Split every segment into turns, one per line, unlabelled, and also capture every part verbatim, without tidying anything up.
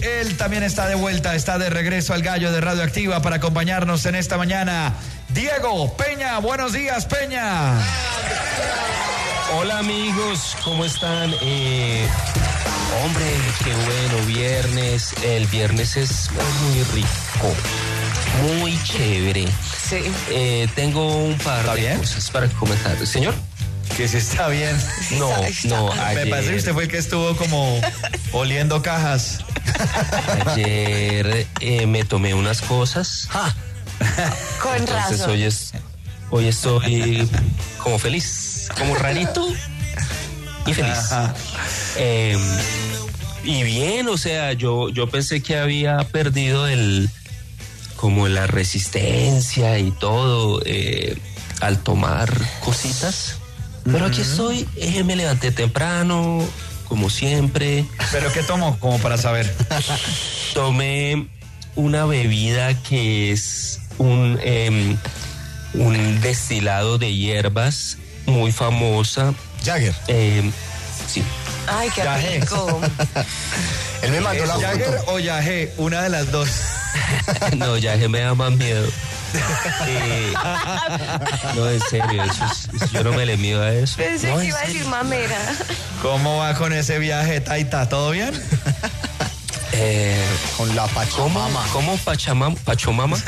él también está de vuelta, está de regreso al Gallo de Radioactiva para acompañarnos en esta mañana. Diego Peña, buenos días, Peña.
Hola amigos, ¿cómo están? Eh, hombre, qué bueno, viernes. El viernes es muy rico, muy chévere.
Sí.
Eh, tengo un par
¿Está
de
bien?
cosas para comentar. ¿Señor?
Que si está bien.
No, no, ayer...
Me parece que usted fue el que estuvo como oliendo cajas.
Ayer eh, me tomé unas cosas.
Ah.
Con
Entonces
razón.
hoy, es, hoy estoy como feliz, como rarito y feliz. Eh, y bien, o sea, yo, yo pensé que había perdido el como la resistencia y todo eh, al tomar cositas. Pero aquí estoy, eh, me levanté temprano, como siempre.
¿Pero qué tomó? Como para saber.
Tomé una bebida que es un, eh, un destilado de hierbas muy famosa.
Jagger.
Eh, sí.
Ay, qué
Yagé.
rico.
Él me mandó la
¿Jagger
foto.
o Yagé? Una de las dos.
No, ya que me da más miedo. Eh, no, en serio, eso es- eso- yo no me le mido a eso.
Pensé
No,
que
en
iba a
serio.
decir mamera.
¿Cómo va con ese viaje, Taita? ¿Todo bien?
Eh,
Con la
¿Cómo?
Pachamama.
¿Cómo? ¿Pachamama? ¿Pachomama?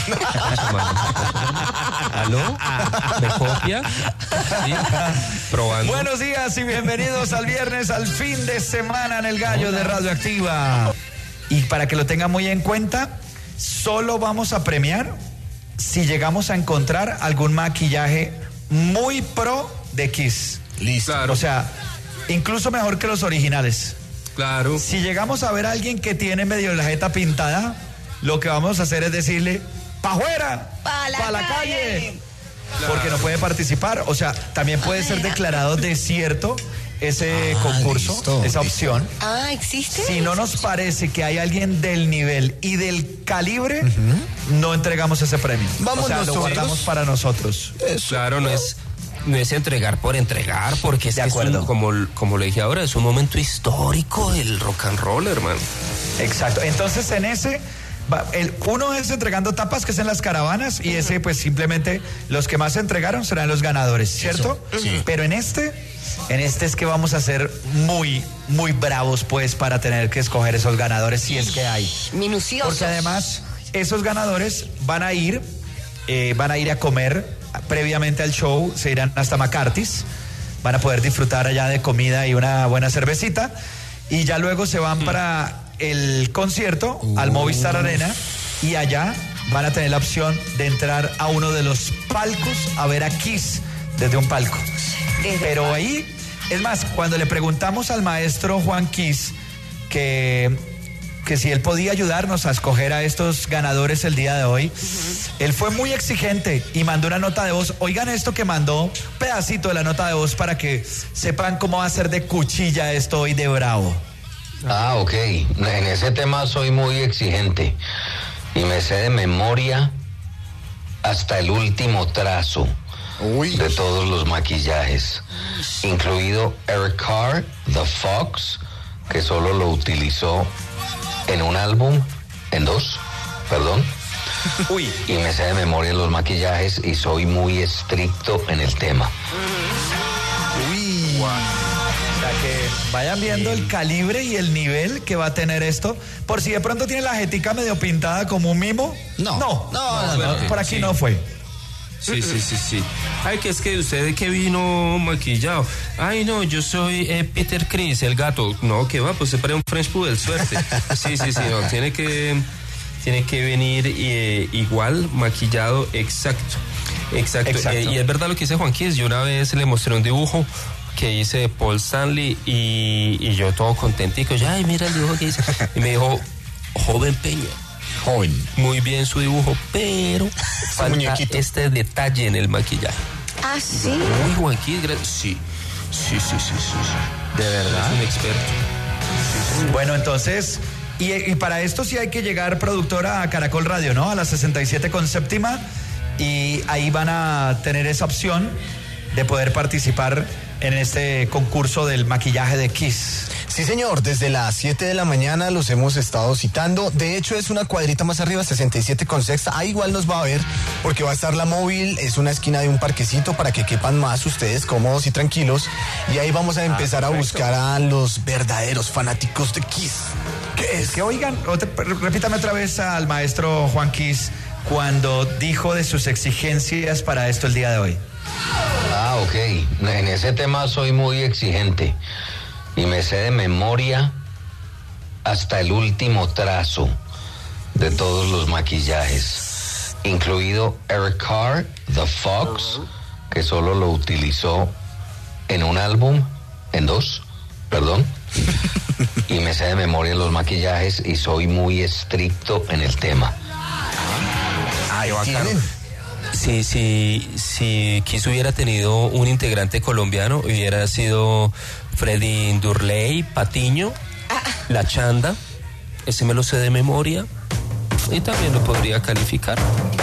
Pachamama. ¿Aló? ¿Me copia? ¿Sí? Probando.
Buenos días y bienvenidos al viernes, al fin de semana en el Gallo de Radioactiva. Y para que lo tengan muy en cuenta, solo vamos a premiar si llegamos a encontrar algún maquillaje muy pro de Kiss.
Listo.
Claro.
O sea, incluso mejor que los originales.
Claro.
Si llegamos a ver a alguien que tiene medio la jeta pintada, lo que vamos a hacer es decirle, ¡pa' afuera!
¡Pa' la
¡Pa' la
calle!
calle! Porque no puede participar. O sea, también puede ser declarado desierto ese
Ah,
concurso,
listo,
esa
listo.
opción.
Ah, ¿existe?
Si no nos parece que hay alguien del nivel y del calibre, no entregamos ese premio.
Vamos
o sea, lo
nosotros.
guardamos para nosotros.
Claro, no es, no es entregar por entregar, porque es,
De
que es
acuerdo.
un- como, como lo dije ahora, es un momento histórico del rock and roll, hermano.
Exacto. Entonces, en ese, va- el, uno es entregando tapas, que es en las caravanas, y ese, pues simplemente los que más se entregaron serán los ganadores, ¿cierto?
sí.
Pero en este, en este es que vamos a ser muy, muy bravos, pues, para tener que escoger esos ganadores, si es que hay.
Minucioso.
Porque además, esos ganadores van a ir, eh, van a ir a comer previamente al show, se irán hasta McCarthy's, van a poder disfrutar allá de comida y una buena cervecita, y ya luego se van para el concierto, al Movistar Arena, y allá van a tener la opción de entrar a uno de los palcos a ver a Kiss desde un palco.
Desde
Pero
el
ahí, es más, cuando le preguntamos al maestro Juan Kiss que, que si él podía ayudarnos a escoger a estos ganadores el día de hoy, él fue muy exigente y mandó una nota de voz. Oigan esto que mandó, un pedacito de la nota de voz para que sepan cómo va a ser de cuchilla esto hoy de bravo.
Ah, ok. En ese tema soy muy exigente y me sé de memoria hasta el último trazo
Uy.
de todos los maquillajes, incluido Eric Carr, The Fox, que solo lo utilizó en un álbum, en dos, perdón.
Uy,
Y me sé de memoria los maquillajes y soy muy estricto en el tema.
Uy.
o sea que vayan viendo el calibre y el nivel que va a tener esto. Por si de pronto tiene la jetica medio pintada como un mimo.
No.
No,
No, no,
no, por aquí
sí.
no fue.
Sí, sí, sí, sí. Ay, que es que usted de qué vino maquillado. Ay, no, yo soy eh, Peter Chris, el gato. No, que va, pues se para un French Poodle, suerte. Sí, sí, sí, no, tiene que, tiene que venir eh, igual, maquillado, exacto. Exacto.
Exacto.
Eh, y es verdad lo que dice Juan Kiss. Yo una vez le mostré un dibujo que hice de Paul Stanley y, y yo todo contentico. Ya, ay, mira el dibujo que hice. Y me dijo, joven Peña.
Joven.
Muy bien su dibujo, pero falta
muñequito.
este detalle en el maquillaje.
Ah, sí.
Uy, Juan Kiss, gra- sí. Sí, sí, sí, sí, sí.
¿De verdad?
Es un experto.
Bueno, entonces, y, y para esto sí hay que llegar, productora, a Caracol Radio, ¿no? A las sesenta y siete con séptima, y ahí van a tener esa opción de poder participar en este concurso del maquillaje de Kiss.
Sí, señor, desde las siete de la mañana los hemos estado citando. De hecho, es una cuadrita más arriba, sesenta y siete con sexta. Ahí igual nos va a ver porque va a estar la móvil. Es una esquina de un parquecito para que quepan más ustedes cómodos y tranquilos. Y ahí vamos a empezar ah, a buscar a los verdaderos fanáticos de Kiss. ¿Qué es?
Que oigan, otra, repítame otra vvez al maestro Juan Kiss cuando dijo de sus exigencias para esto el día de hoy.
Ah, ok. En ese tema soy muy exigente. Y me sé de memoria hasta el último trazo de todos los maquillajes, incluido Eric Carr, The Fox, que solo lo utilizó en un álbum, en dos, perdón. Y me sé de memoria los maquillajes y soy muy estricto en el tema.
Ay, bacano.
Si, si, si Kiss hubiera tenido un integrante colombiano, hubiera sido Freddy Durley, Patiño, ah. La Chanda, ese me lo sé de memoria y también lo podría calificar.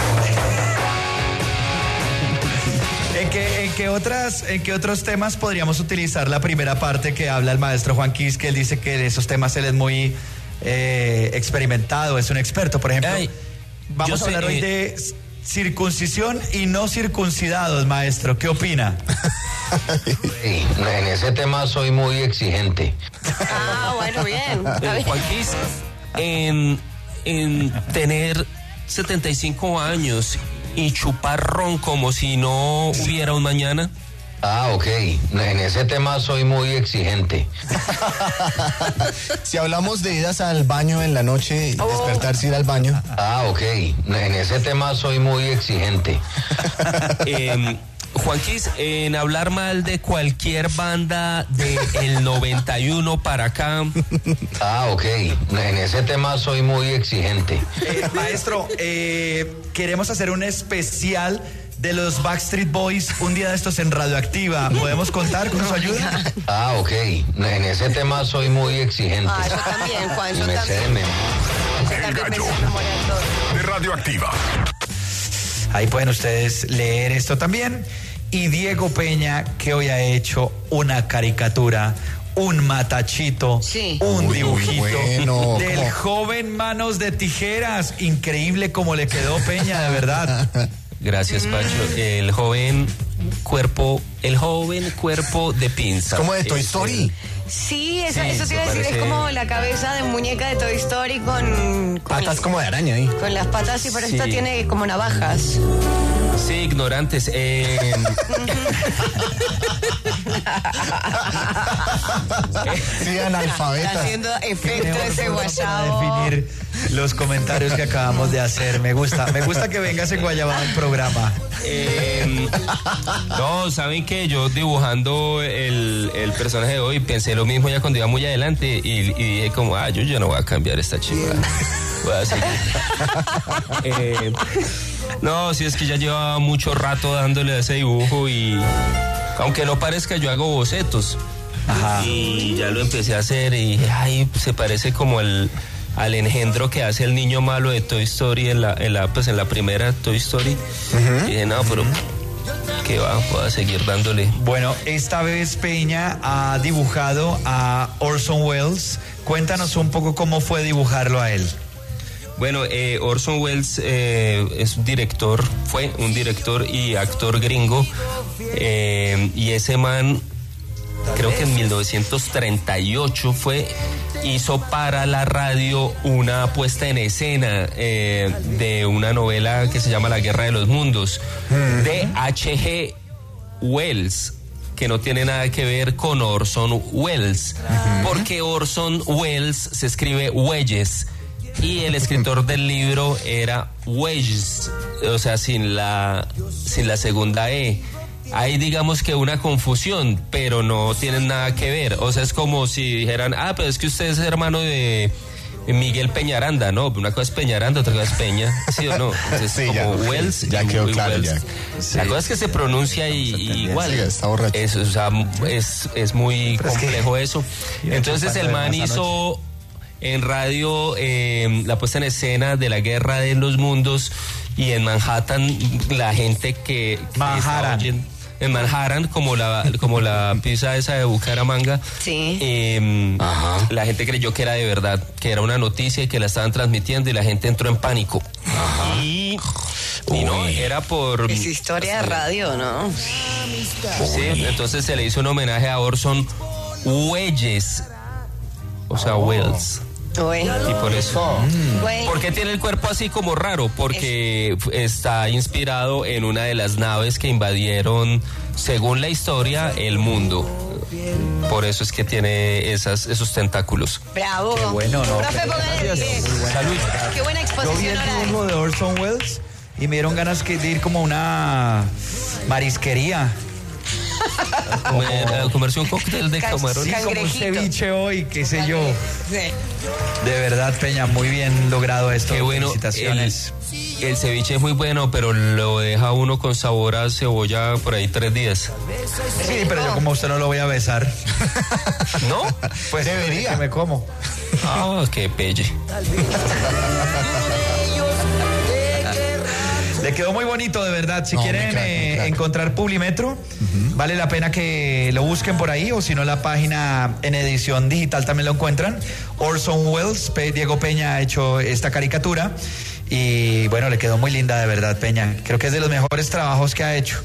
¿En qué, en qué otras, en qué otros temas podríamos utilizar la primera parte que habla el maestro Juan Kiss, que él dice que de esos temas él es muy eh, experimentado, es un experto? Por ejemplo, Ay, vamos a hablar sé, hoy eh... de circuncisión y no circuncidados, maestro. ¿Qué opina?
Sí, en ese tema soy muy exigente.
Ah, bueno, bien.
Eh, Juan Kiss, en, en tener setenta y cinco años y chupar ron como si no hubiera un mañana.
Ah, ok. En ese tema soy muy exigente.
Si hablamos de idas al baño en la noche, oh. despertarse ir al baño.
Ah, ok. En ese tema soy muy exigente.
eh, Juan Kiss, en hablar mal de cualquier banda del noventa y uno para acá.
Ah, ok. En ese tema soy muy exigente.
Eh, maestro, eh, queremos hacer un especial de los Backstreet Boys un día de estos en Radioactiva. ¿Podemos contar con su ayuda?
Ah, ok. En ese tema soy muy exigente.
Ah, yo también, Juan, yo
me
también.
Sé de
El gallo
de Radioactiva.
Ahí pueden ustedes leer esto también. Y Diego Peña, que hoy ha hecho una caricatura, un matachito, sí. un Uy, dibujito bueno, del ¿cómo? Joven Manos de Tijeras. Increíble como le quedó, Peña, de verdad.
Gracias, Pacho. El joven cuerpo, el joven cuerpo de pinza.
¿Como de Toy Story?
Sí, eso, sí, eso te iba a decir, parece... es como la cabeza de muñeca de Toy Story con... con
patas el, como de araña ahí.
Con las patas, y por sí. esto tiene como navajas.
Sí, ignorantes. Eh...
sí, analfabetas.
Está haciendo efecto ese guayabo.
Definir los comentarios que acabamos de hacer. Me gusta, me gusta que vengas en Guayabada al programa.
Eh, no, ¿saben qué? Yo dibujando el, el personaje de hoy pensé lo mismo ya cuando iba muy adelante y, y dije como, ah, yo ya no voy a cambiar esta chica. Voy a seguir. eh, no, si es que ya llevaba mucho rato dándole a ese dibujo y aunque no parezca, yo hago bocetos. Ajá. Y ya lo empecé a hacer y dije, ay, se parece como el al engendro que hace el niño malo de Toy Story en la, en la, pues en la primera Toy Story. Uh-huh. Y dije, no, pero que va, voy a seguir dándole.
Bueno, esta vez Peña ha dibujado a Orson Welles. Cuéntanos un poco cómo fue dibujarlo a él.
Bueno, eh, Orson Welles eh, es un director, fue un director y actor gringo, eh, y ese man, creo que en mil novecientos treinta y ocho fue, hizo para la radio una puesta en escena eh, de una novela que se llama La Guerra de los Mundos, de H G Wells, que no tiene nada que ver con Orson Welles, uh-huh. porque Orson Welles se escribe Welles, y el escritor del libro era Welles, o sea, sin la, sin la segunda E. Hay, digamos que una confusión, pero no tienen nada que ver. O sea, es como si dijeran, ah, pero es que usted es hermano de Miguel Peñaranda. No, una cosa es Peñaranda, otra cosa es Peña. ¿Sí o no? Entonces, sí, como ya, Wells
ya
y,
quedó
y
claro,
Wells.
ya.
Sí. La cosa es que se pronuncia y, y igual. Sí,
está borracho.
Es, o sea, es, es muy pero complejo es que, eso. Entonces el man hizo en radio eh, la puesta en escena de La Guerra de los Mundos, y en Manhattan la gente que, que
Manhattan.
en Manhattan, como la como la pizza esa de Bucaramanga.
Sí.
Eh, la gente creyó que era de verdad, que era una noticia y que la estaban transmitiendo y la gente entró en pánico. Ajá. Y, y no, era por...
Es historia de radio, ¿no?
Sí, entonces se le hizo un homenaje a Orson Welles. O sea, oh. Welles.
Uy.
Y por eso.
Mm.
¿Por qué tiene el cuerpo así como raro? Porque es... está inspirado en una de las naves que invadieron, según la historia, el mundo. Por eso es que tiene esas, esos tentáculos.
Bravo.
Qué bueno, ¿no?
Profe, póngale el pie.
Salud.
Qué buena exposición.
Yo vi el dibujo de Orson Welles y me dieron ganas de ir como a una marisquería.
Comer, a comerse un cóctel de camarón.
Sí, como un ceviche hoy, qué sé yo.
Sí.
De verdad, Peña, muy bien logrado esto.
Qué bueno.
Felicitaciones.
El, el ceviche es muy bueno, pero lo deja uno con sabor a cebolla por ahí tres días.
Sí, pero yo como usted no lo voy a besar.
¿No?
Pues
debería.
Que me como.
Ah, qué pelle.
Le quedó muy bonito, de verdad. Si
No,
quieren
crack,
eh, encontrar Publimetro, uh-huh. vale la pena que lo busquen por ahí, o si no, la página en edición digital también lo encuentran. Orson Welles, Pe- Diego Peña ha hecho esta caricatura y bueno, le quedó muy linda, de verdad, Peña. Creo que es de los mejores trabajos que ha hecho.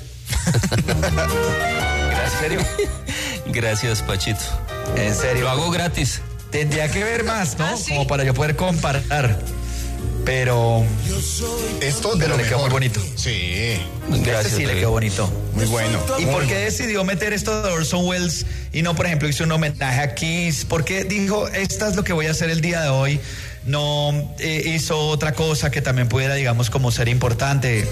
¿En serio?
Gracias, Pachito.
En serio.
Lo hago gratis.
Tendría que ver más, ¿no?
¿Ah, sí?
Como para yo poder comparar. Pero
Esto de
Pero
lo
le quedó
mejor.
muy bonito.
Sí,
Gracias.
este sí le
David.
quedó bonito.
muy bueno.
¿Y por qué decidió meter esto de Orson Welles y no, por ejemplo, hizo un homenaje a Kiss? ¿Por qué dijo, esta es lo que voy a hacer el día de hoy? No eh, hizo otra cosa que también pudiera, digamos, como ser importante.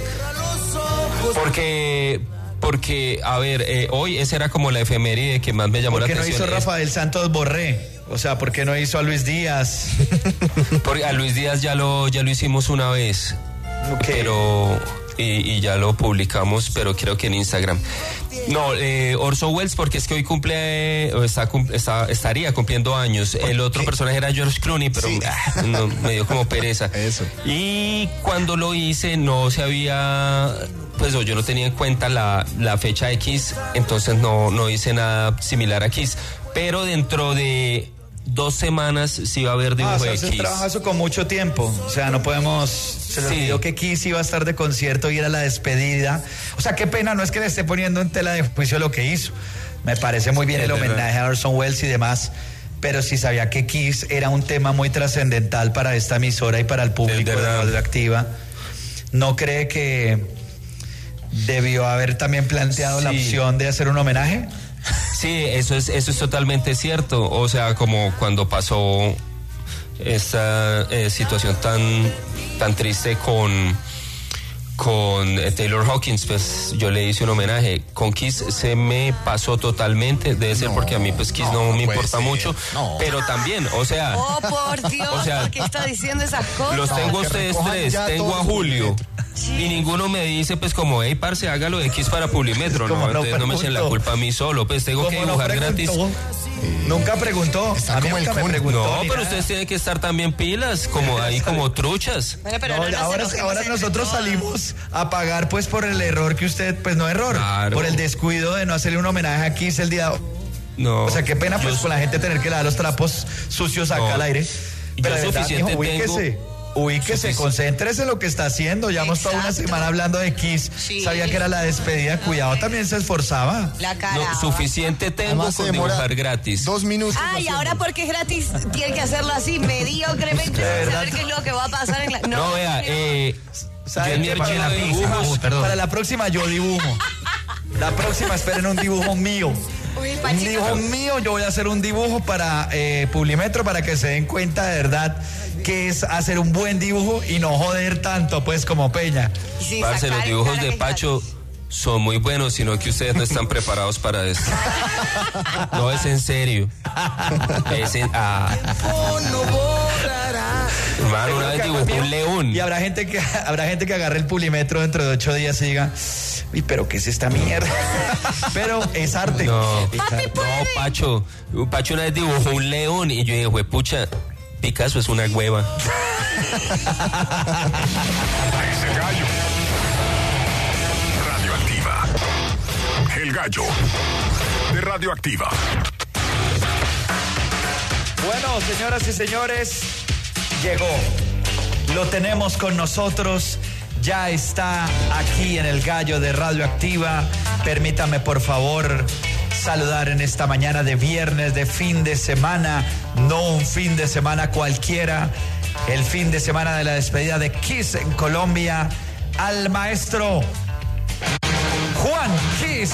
Porque, porque, a ver, eh, hoy esa era como la efeméride que más me llamó
¿Por
la
qué no
atención.
hizo Rafael Santos Borré? O sea, ¿por qué no hizo a Luis Díaz?
Porque a Luis Díaz ya lo, ya lo hicimos una vez.
Ok.
Pero y, y ya lo publicamos, pero creo que en Instagram. No, eh, Orson Welles, porque es que hoy cumple, o está, está, estaría cumpliendo años. El otro personaje era George Clooney, pero
Sí.
ah, no, me dio como pereza.
Eso.
Y cuando lo hice no se había, pues yo no tenía en cuenta la, la fecha de Kiss, entonces no, no hice nada similar a Kiss. Pero dentro de dos semanas sí va a haber dibujo
Ah, o sea,
de
usted
Kiss.
trabaja eso con mucho tiempo. O sea, no podemos... Se le
Sí.
olvidó que Kiss iba a estar de concierto y era la despedida. O sea, qué pena, no es que le esté poniendo en tela de juicio lo que hizo. Me parece muy bien
Sí,
el
es verdad.
homenaje a Orson Welles y demás. Pero sí sabía que Kiss era un tema muy trascendental para esta emisora y para el público de
verdad.
Radioactiva. ¿No cree que debió haber también planteado la
Sí.
opción de hacer un homenaje?
Sí, eso es, eso es totalmente cierto. O sea, como cuando pasó esta eh, situación tan, tan triste con, con eh, Taylor Hawkins, pues yo le hice un homenaje. Con Kiss se me pasó totalmente, debe ser
No,
porque a mí pues Kiss no,
no
me
puede
importa
ser,
mucho,
no.
pero también, o sea,
Oh, por Dios,
O sea,
¿por qué está diciendo esas cosas?
los tengo a
que
ustedes
recojan
tres,
ya
tengo
todo
a
su
Julio.
Publimetro.
Y ninguno me dice, pues, como, hey, parce, hágalo de Kiss para Publimetro.
Como
No,
no
ustedes no me echen la
preguntó.
culpa a mí solo. Pues tengo que
Como no
dibujar gratis.
preguntó, Nunca preguntó.
Está
A mí
como el
nunca me
Kun.
preguntó.
No,
ni
pero
nada.
ustedes tienen que estar también pilas, como ahí como truchas.
Bueno, pero
No,
no nos
ahora
enojemos
ahora
entre
nosotros
todos.
salimos a pagar pues por el error que usted, pues no error,
Claro.
por el descuido de no hacerle un homenaje a Kiss el día.
No.
O sea, qué pena pues
Yo-
con la gente tener que dar los trapos sucios acá
No.
al aire.
Yo
Pero de verdad,
suficiente
mijo, ubíquese, ubíquese,
Sufici-
concéntrese en lo que está haciendo. Llevamos toda una
Exacto.
semana hablando de Kiss.
Sí.
Sabía que era la despedida, cuidado, también se esforzaba.
La cara.
No, suficiente tengo
Además, se
con
demora
dibujar gratis.
Dos minutos.
Ah, y
haciendo.
ahora porque es gratis, tiene que hacerlo así, mediocremente, sin
verdad.
saber qué es lo que va a pasar en la...
No, vea, eh,
¿Sabe
yo en mi
qué? Para
archivo
la
de
próxima-
dibujos,
Para la próxima yo dibujo. La próxima esperen un dibujo mío.
Uy,
Un
Pachito.
dibujo mío, yo voy a hacer un dibujo para eh, Publimetro para que se den cuenta de verdad que es hacer un buen dibujo y no joder tanto pues como Peña.
Y sin
parce,
sacar
los
en
dibujos
cara
de
que es
Pacho
gratis.
son muy buenos, sino que ustedes no están preparados para esto. No, es en serio. Es en... Ah. Hermano, una vez dibujé un león.
Y habrá gente que habrá gente que agarre el Publimetro dentro de ocho días y diga, uy, pero ¿qué es esta mierda? Pero es arte.
No,
Es arte.
no, Pacho. Pacho una vez dibujó un león y yo dije, "Jue pucha, Picasso es una hueva".
A ese gallo. Radioactiva. El Gallo de Radioactiva.
Bueno, señoras y señores, llegó. Lo tenemos con nosotros. Ya está aquí en El Gallo de Radioactiva. Permítame, por favor, saludar en esta mañana de viernes, de fin de semana. No un fin de semana cualquiera. El fin de semana de la despedida de Kiss en Colombia. Al maestro Juan Kiss.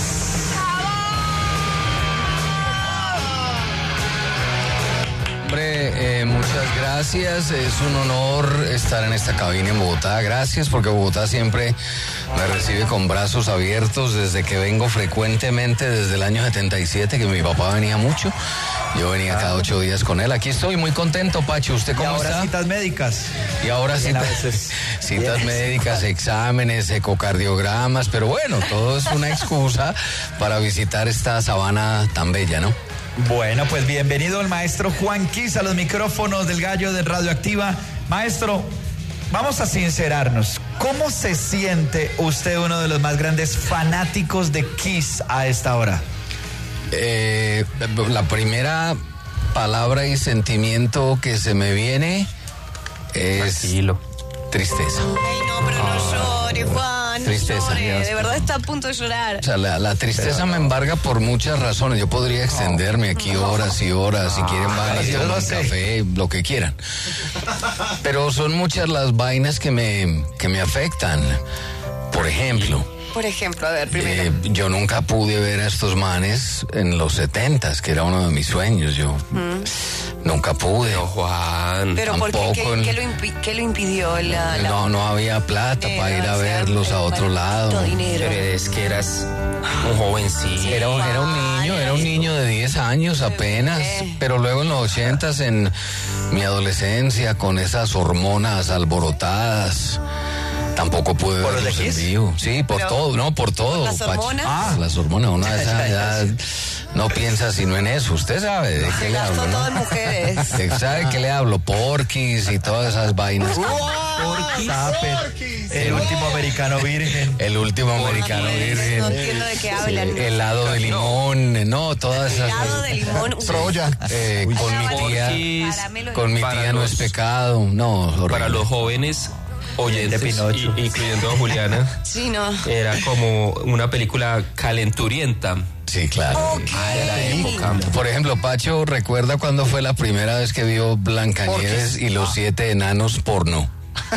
Hombre, eh, muchas gracias. Es un honor estar en esta cabina en Bogotá. Gracias, porque Bogotá siempre me recibe con brazos abiertos desde que vengo frecuentemente, desde el año setenta y siete, que mi papá venía mucho. Yo venía cada ocho días con él. Aquí estoy muy contento, Pacho. ¿Usted cómo
y ahora
está?
Citas médicas.
Y ahora citas, citas médicas, exámenes, ecocardiogramas. Pero bueno, todo es una excusa para visitar esta sabana tan bella, ¿no?
Bueno, pues bienvenido el maestro Juan Kiss a los micrófonos del Gallo de Radioactiva. Maestro, vamos a sincerarnos. ¿Cómo se siente usted, uno de los más grandes fanáticos de Kiss a esta hora?
Eh, la primera palabra y sentimiento que se me viene es
Tranquilo.
tristeza.
Ay, no, pero no llore, Juan. No
Tristeza,
llore.
ya.
De verdad está a punto de llorar.
O sea, la, la tristeza me embarga por muchas razones. Yo podría extenderme aquí horas y horas. Si quieren van y
yo
toman
lo sé.
café, lo que quieran. Pero son muchas las vainas que me, que me afectan. Por ejemplo,
Por ejemplo, a ver, primero.
eh, yo nunca pude ver a estos manes en los setentas, que era uno de mis sueños. Yo nunca pude.
No, Juan.
pero ¿por qué?
tampoco
¿Qué,
en-
qué lo, impi- qué lo impidió? La, la-
No, no había plata
Eh,
para ir a
o sea,
verlos a
el
otro
maldito
lado.
dinero.
Pero es que eras un jovencito.
Era, un- era un niño, era un niño de diez años apenas,
bebé.
pero luego en los ochentas, en mi adolescencia, con esas hormonas alborotadas, tampoco pude
¿Por los
verlos
de
en
Kiss?
vivo. Sí, por
Pero,
todo, no, por todo.
las
Pacho.
hormonas?
Ah, las hormonas, una de
Ya,
esa
ya,
edad no piensa sino en eso. Usted sabe de qué
Se
le
gastó
hablo,
todo en
¿no?
mujeres.
Usted sabe de qué le hablo, porquis y todas esas vainas.
Zapper, el último americano virgen.
El último americano virgen.
No entiendo de qué hablan.
Sí, helado de limón, no, todas esas
Helado de limón. Uy.
Troya.
Eh, con mi tía,
Porquis,
Caramelo de
con mi
Para
tía no
los-
es pecado, no, horrible.
Para los jóvenes oyentes,
De Pinocho.
y- incluyendo a Juliana,
Sí, no.
era como una película calenturienta.
Sí, claro.
Ok.
De la época.
Por ejemplo, Pacho, ¿recuerda cuándo fue la primera vez que vio Blancanieves y los siete enanos porno?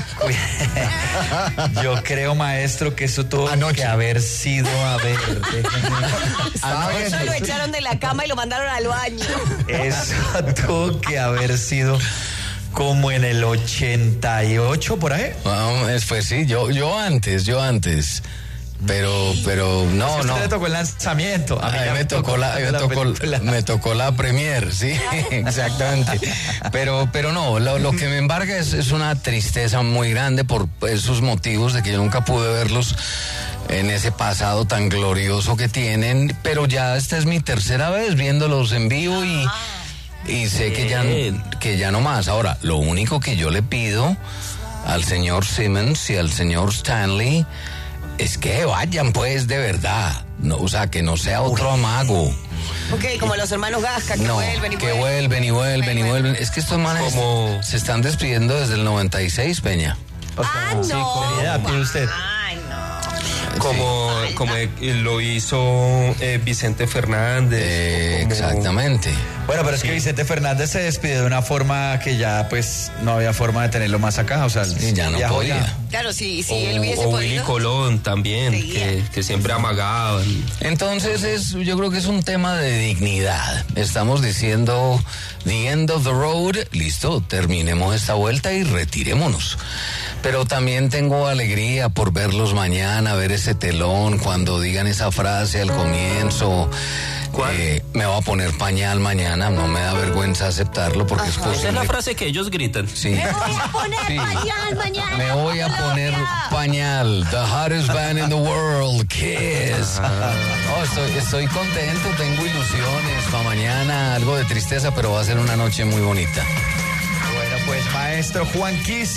Yo creo, maestro, que eso tuvo
Anoche.
que haber sido, a ver, déjeme-
Estaba
Eso
viendo.
lo echaron de la cama y lo mandaron al baño.
eso tuvo que haber sido como en el ochenta y ocho, por ahí.
Ah, es- pues sí, yo, yo antes, yo antes. Pero, pero, no,
Es que
no.
usted le tocó el lanzamiento.
A mí
ya
me tocó la, me
la
tocó,
película.
me tocó la premier, sí, exactamente. Pero, pero no, lo, lo que me embarga es, es una tristeza muy grande por esos motivos de que yo nunca pude verlos en ese pasado tan glorioso que tienen. Pero ya esta es mi tercera vez viéndolos en vivo y, y sé que ya,
Bien.
que ya no más. Ahora, lo único que yo le pido al señor Simmons y al señor Stanley es que vayan, pues, de verdad. No, o sea, que no sea otro amago.
Ok, como los hermanos Gasca que
No,
vuelven y
que vuelven y vuelven y vuelven. Es que estos manes
Como-
se están despidiendo desde el noventa y seis, Peña.
O sea,
Ah, no.
sí, con edad, pide usted.
Ay, no.
Como, como eh, lo hizo eh, Vicente Fernández.
Eh,
como-
exactamente.
Bueno, pero es que Vicente Fernández se despidió de una forma que ya, pues, no había forma de tenerlo más acá. O sea,
Y ya no
viajó
podía.
ya.
Claro, sí, sí,
O,
él hubiese
o Willy
podido.
Colón también,
Seguía.
que, que siempre amagaban.
Entonces es, yo creo que es un tema de dignidad. Estamos diciendo the end of the road, listo, terminemos esta vuelta y retirémonos. Pero también tengo alegría por verlos mañana, ver ese telón, cuando digan esa frase al comienzo.
¿Cuál?
Eh, me voy a poner pañal mañana, no me da vergüenza aceptarlo porque es
Esa es la
posible.
frase que ellos gritan.
Sí.
Me voy a poner
Sí.
pañal mañana.
Me voy a poner pañal. The hottest band in the world, Kiss. Oh, estoy, estoy contento, tengo ilusiones para mañana, algo de tristeza, pero va a ser una noche muy bonita.
Bueno, pues, maestro Juan Kiss,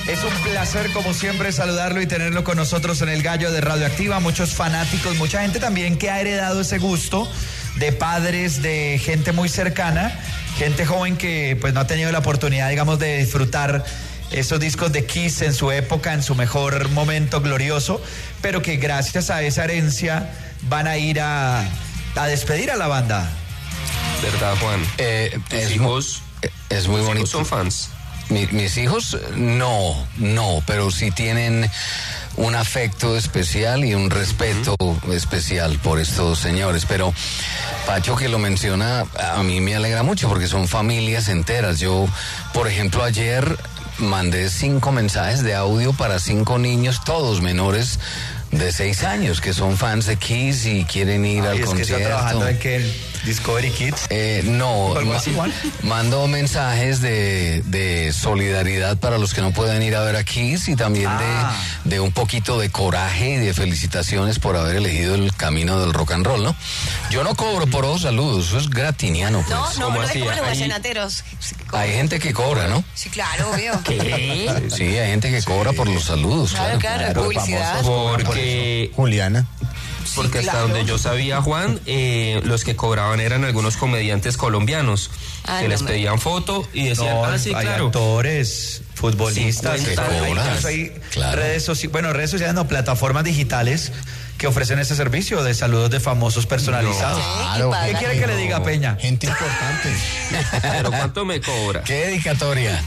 Es un placer, como siempre, saludarlo y tenerlo con nosotros en el Gallo de Radioactiva. Muchos fanáticos, mucha gente también que ha heredado ese gusto de padres, de gente muy cercana, gente joven que pues no ha tenido la oportunidad, digamos, de disfrutar esos discos de Kiss en su época, en su mejor momento glorioso, pero que gracias a esa herencia van a ir a, a despedir a la banda.
¿Verdad, Juan?
Eh, es,
hijos,
es muy bonito.
¿Son fans?
Mi, mis hijos, no, no, pero sí tienen un afecto especial y un respeto uh-huh. especial por estos señores. Pero Pacho, que lo menciona, a mí me alegra mucho porque son familias enteras. Yo, por ejemplo, ayer mandé cinco mensajes de audio para cinco niños, todos menores de seis años, que son fans de Kiss y quieren ir Ay, al
es
concierto.
Que está trabajando en que Discovery Kids.
Eh, no, ma- mando mensajes de, de solidaridad para los que no pueden ir a ver a Kiss y también ah. de, de un poquito de coraje y de felicitaciones por haber elegido el camino del rock and roll, ¿no? Yo no cobro por los saludos, eso es gratiniano. Pues.
No, no, no es como los vallenateros.
Hay gente que cobra, ¿no?
Sí, claro, obvio.
¿Qué?
Sí, hay gente que cobra sí. por los saludos.
Claro, claro, claro publicidad.
Porque...
Juliana.
Porque
sí,
hasta
claro.
donde yo sabía, Juan, eh, los que cobraban eran algunos comediantes colombianos ah, que no les me... pedían foto y decían,
no,
ah, sí,
hay
claro.
actores, futbolistas,
sí,
hay, hay
claro.
redes sociales, bueno, redes sociales, no, plataformas digitales que ofrecen ese servicio de saludos de famosos personalizados.
No, claro.
¿Qué quiere no. que le diga, Peña?
Gente importante.
Pero ¿cuánto me cobra?
¿Qué dedicatoria?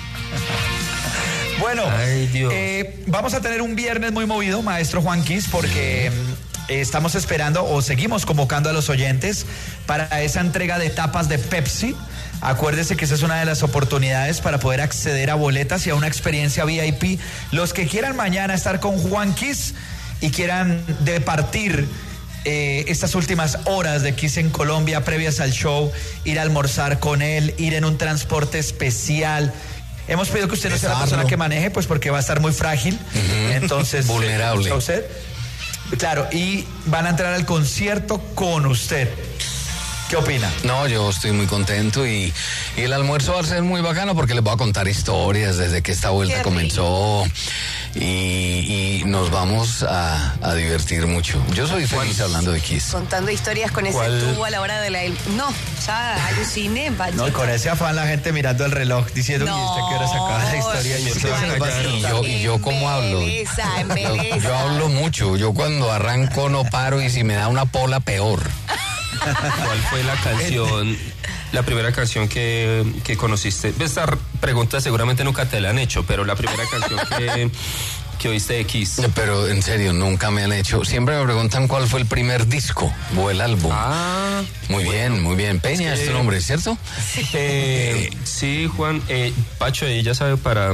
Bueno,
Ay, Dios.
Eh, vamos a tener un viernes muy movido, maestro Juan Kiss, porque eh, estamos esperando o seguimos convocando a los oyentes para esa entrega de tapas de Pepsi. Acuérdese que esa es una de las oportunidades para poder acceder a boletas y a una experiencia V I P. Los que quieran mañana estar con Juan Kiss y quieran departir eh, estas últimas horas de Kiss en Colombia previas al show, ir a almorzar con él, ir en un transporte especial. Hemos pedido que usted no sea la persona que maneje, pues porque va a estar muy frágil. Uh-huh. Entonces,
vulnerable.
Usted, claro, y van a entrar al concierto con usted. ¿Qué opina?
No, yo estoy muy contento y, y el almuerzo va a ser muy bacano porque les voy a contar historias desde que esta vuelta comenzó y, y nos vamos a, a divertir mucho. Yo soy feliz hablando de Kiss.
Contando historias con ese
¿Cuál?
tubo a la hora de la... No, ya aluciné, Pacho.
No, y con ese afán la gente mirando el reloj diciendo,
no,
¿y usted qué hora sacaba la historia?
Señor,
Y,
se va a callar.
Y yo, y yo cómo hablo.
Embeleza, embeleza.
Yo, yo hablo mucho. Yo cuando arranco no paro y si me da una pola peor.
¿Cuál fue la canción, la primera canción que, que conociste? Esta pregunta seguramente nunca te la han hecho, pero la primera canción que, que oíste de Kiss.
Pero en serio, nunca me han hecho. Siempre me preguntan cuál fue el primer disco o el álbum.
Ah,
muy bueno, bien, muy bien. Peña es, que, es tu nombre, ¿cierto?
Sí, eh, sí Juan. Eh, Pacho, ella sabe para...